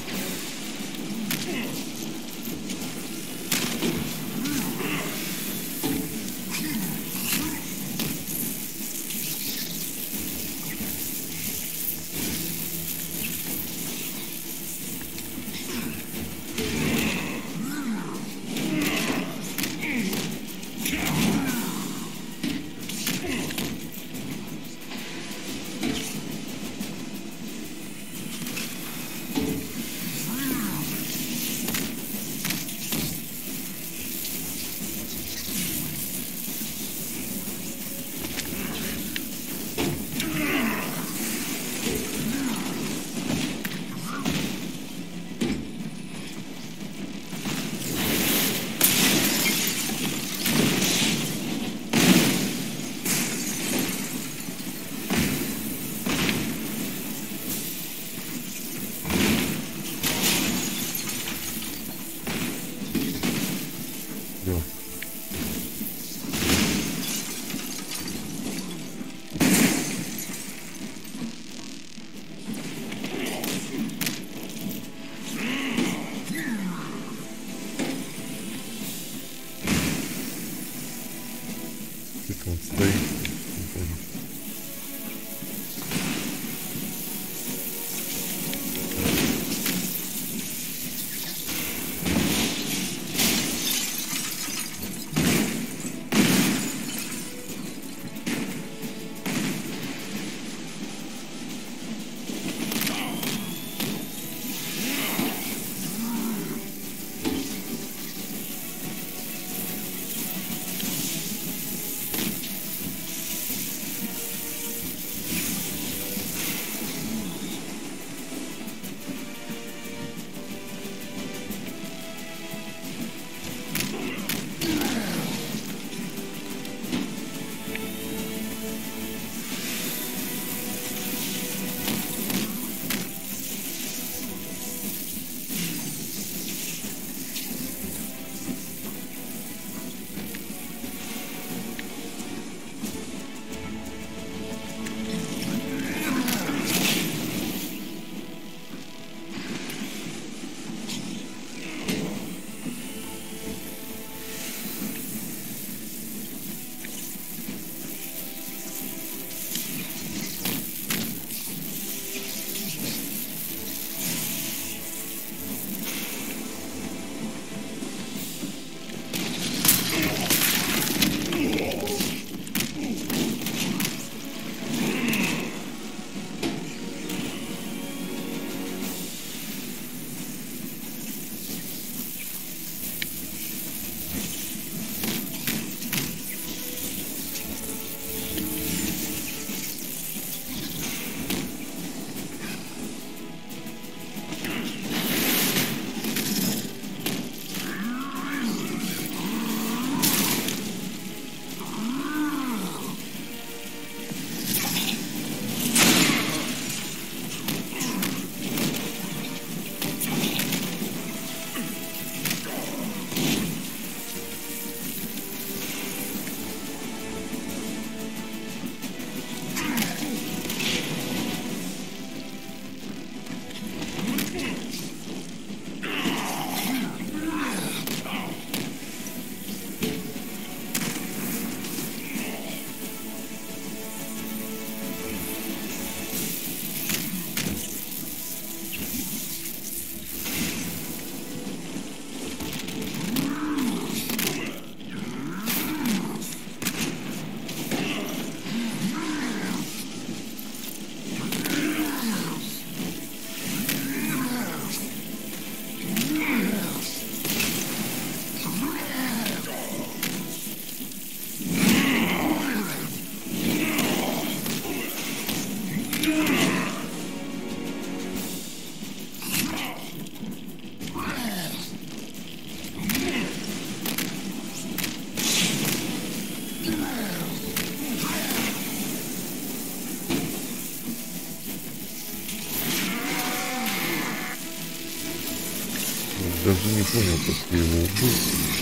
Даже не понял, как я его убил.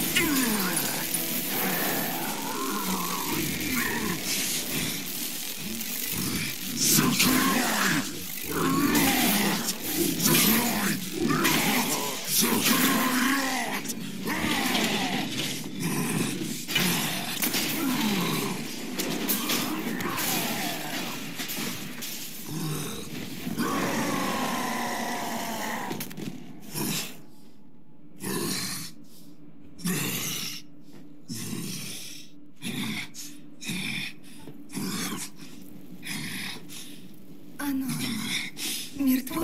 Оно мертво?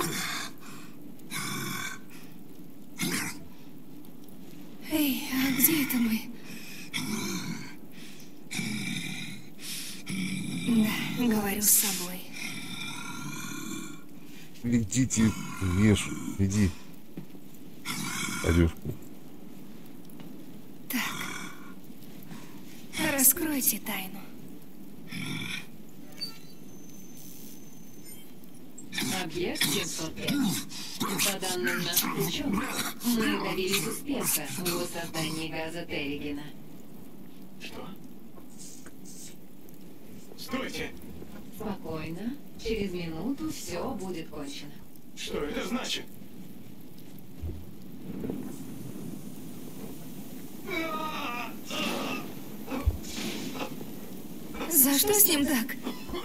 Эй, а где это мы? Да, говорю с собой. Идите, ешь, иди. Орёшку. Так. Раскройте тайну. Объект 705. По данным наших ученых, мы добились успеха в воссоздании газа Терригена. Что? Стойте! Спокойно. Через минуту все будет кончено. Что это значит? За что с ним так?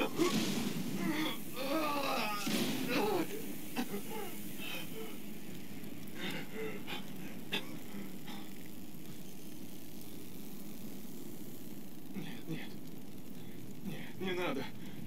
Не надо.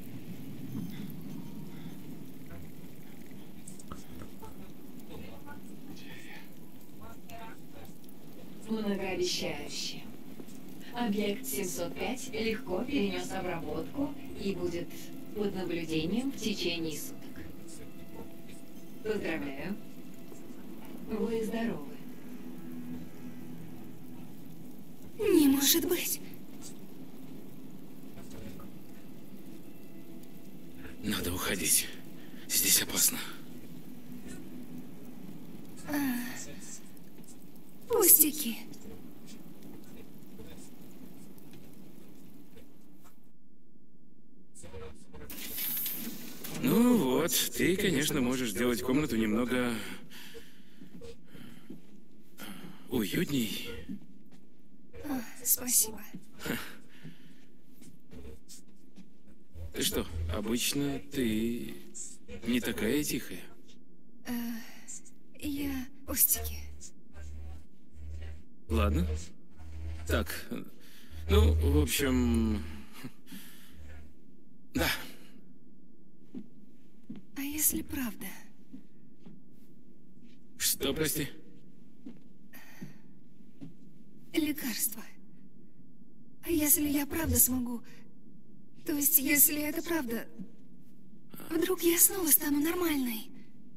Многообещающе. Объект 705 легко перенес обработку и будет под наблюдением в течение суток. Поздравляю. Вы здоровы. Не может быть. Надо уходить. Здесь опасно. Пустяки. Ну вот, ты, конечно, можешь сделать комнату немного уютней. Спасибо. Ты что, обычно ты не такая тихая? Я пустяки. Ладно. Так, ну, в общем... Да. А если правда? Что, прости? Лекарство. А если я правда смогу... То есть, если это правда... Вдруг я снова стану нормальной?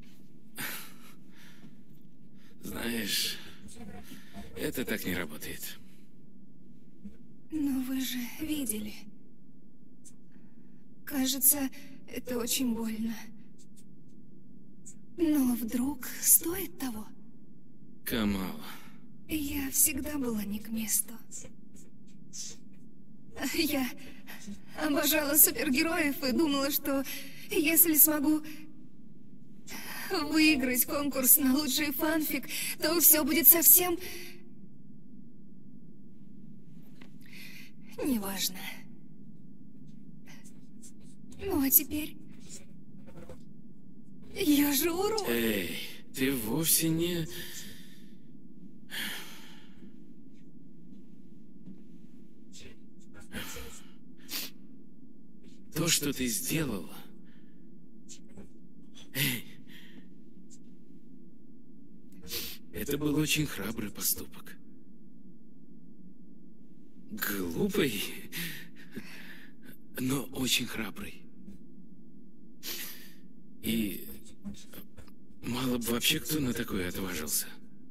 Знаешь, это так не работает. Но вы же видели. Кажется, это очень больно. Но вдруг стоит того? Камала. Я всегда была не к месту. Я обожала супергероев и думала, что если смогу выиграть конкурс на лучший фанфик, то все будет совсем... неважно. Ну а теперь... Я же урод. Эй, ты вовсе не... То, что ты сделала... Эй, Это был очень храбрый поступок. Глупый, но очень храбрый. И мало бы вообще кто на такое отважился.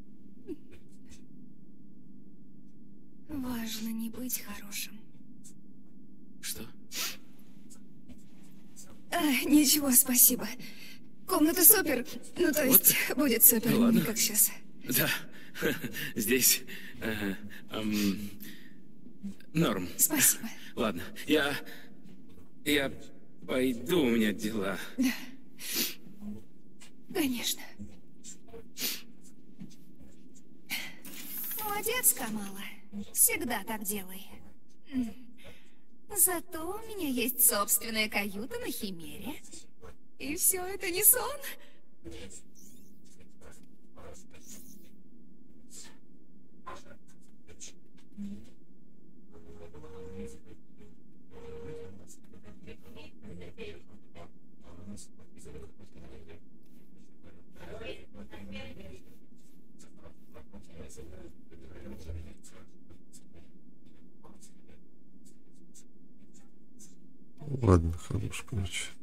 Важно не быть хорошим. Что? Ничего, спасибо. Комната супер. Ну, то есть, будет супер, Ну, ладно. не как сейчас. Да, здесь норм. Спасибо. Ладно, я пойду, у меня дела. Да. Конечно. Молодец, Камала. Всегда так делай. Зато у меня есть собственная каюта на Химере. И все это не сон. Ладно, хорош, короче.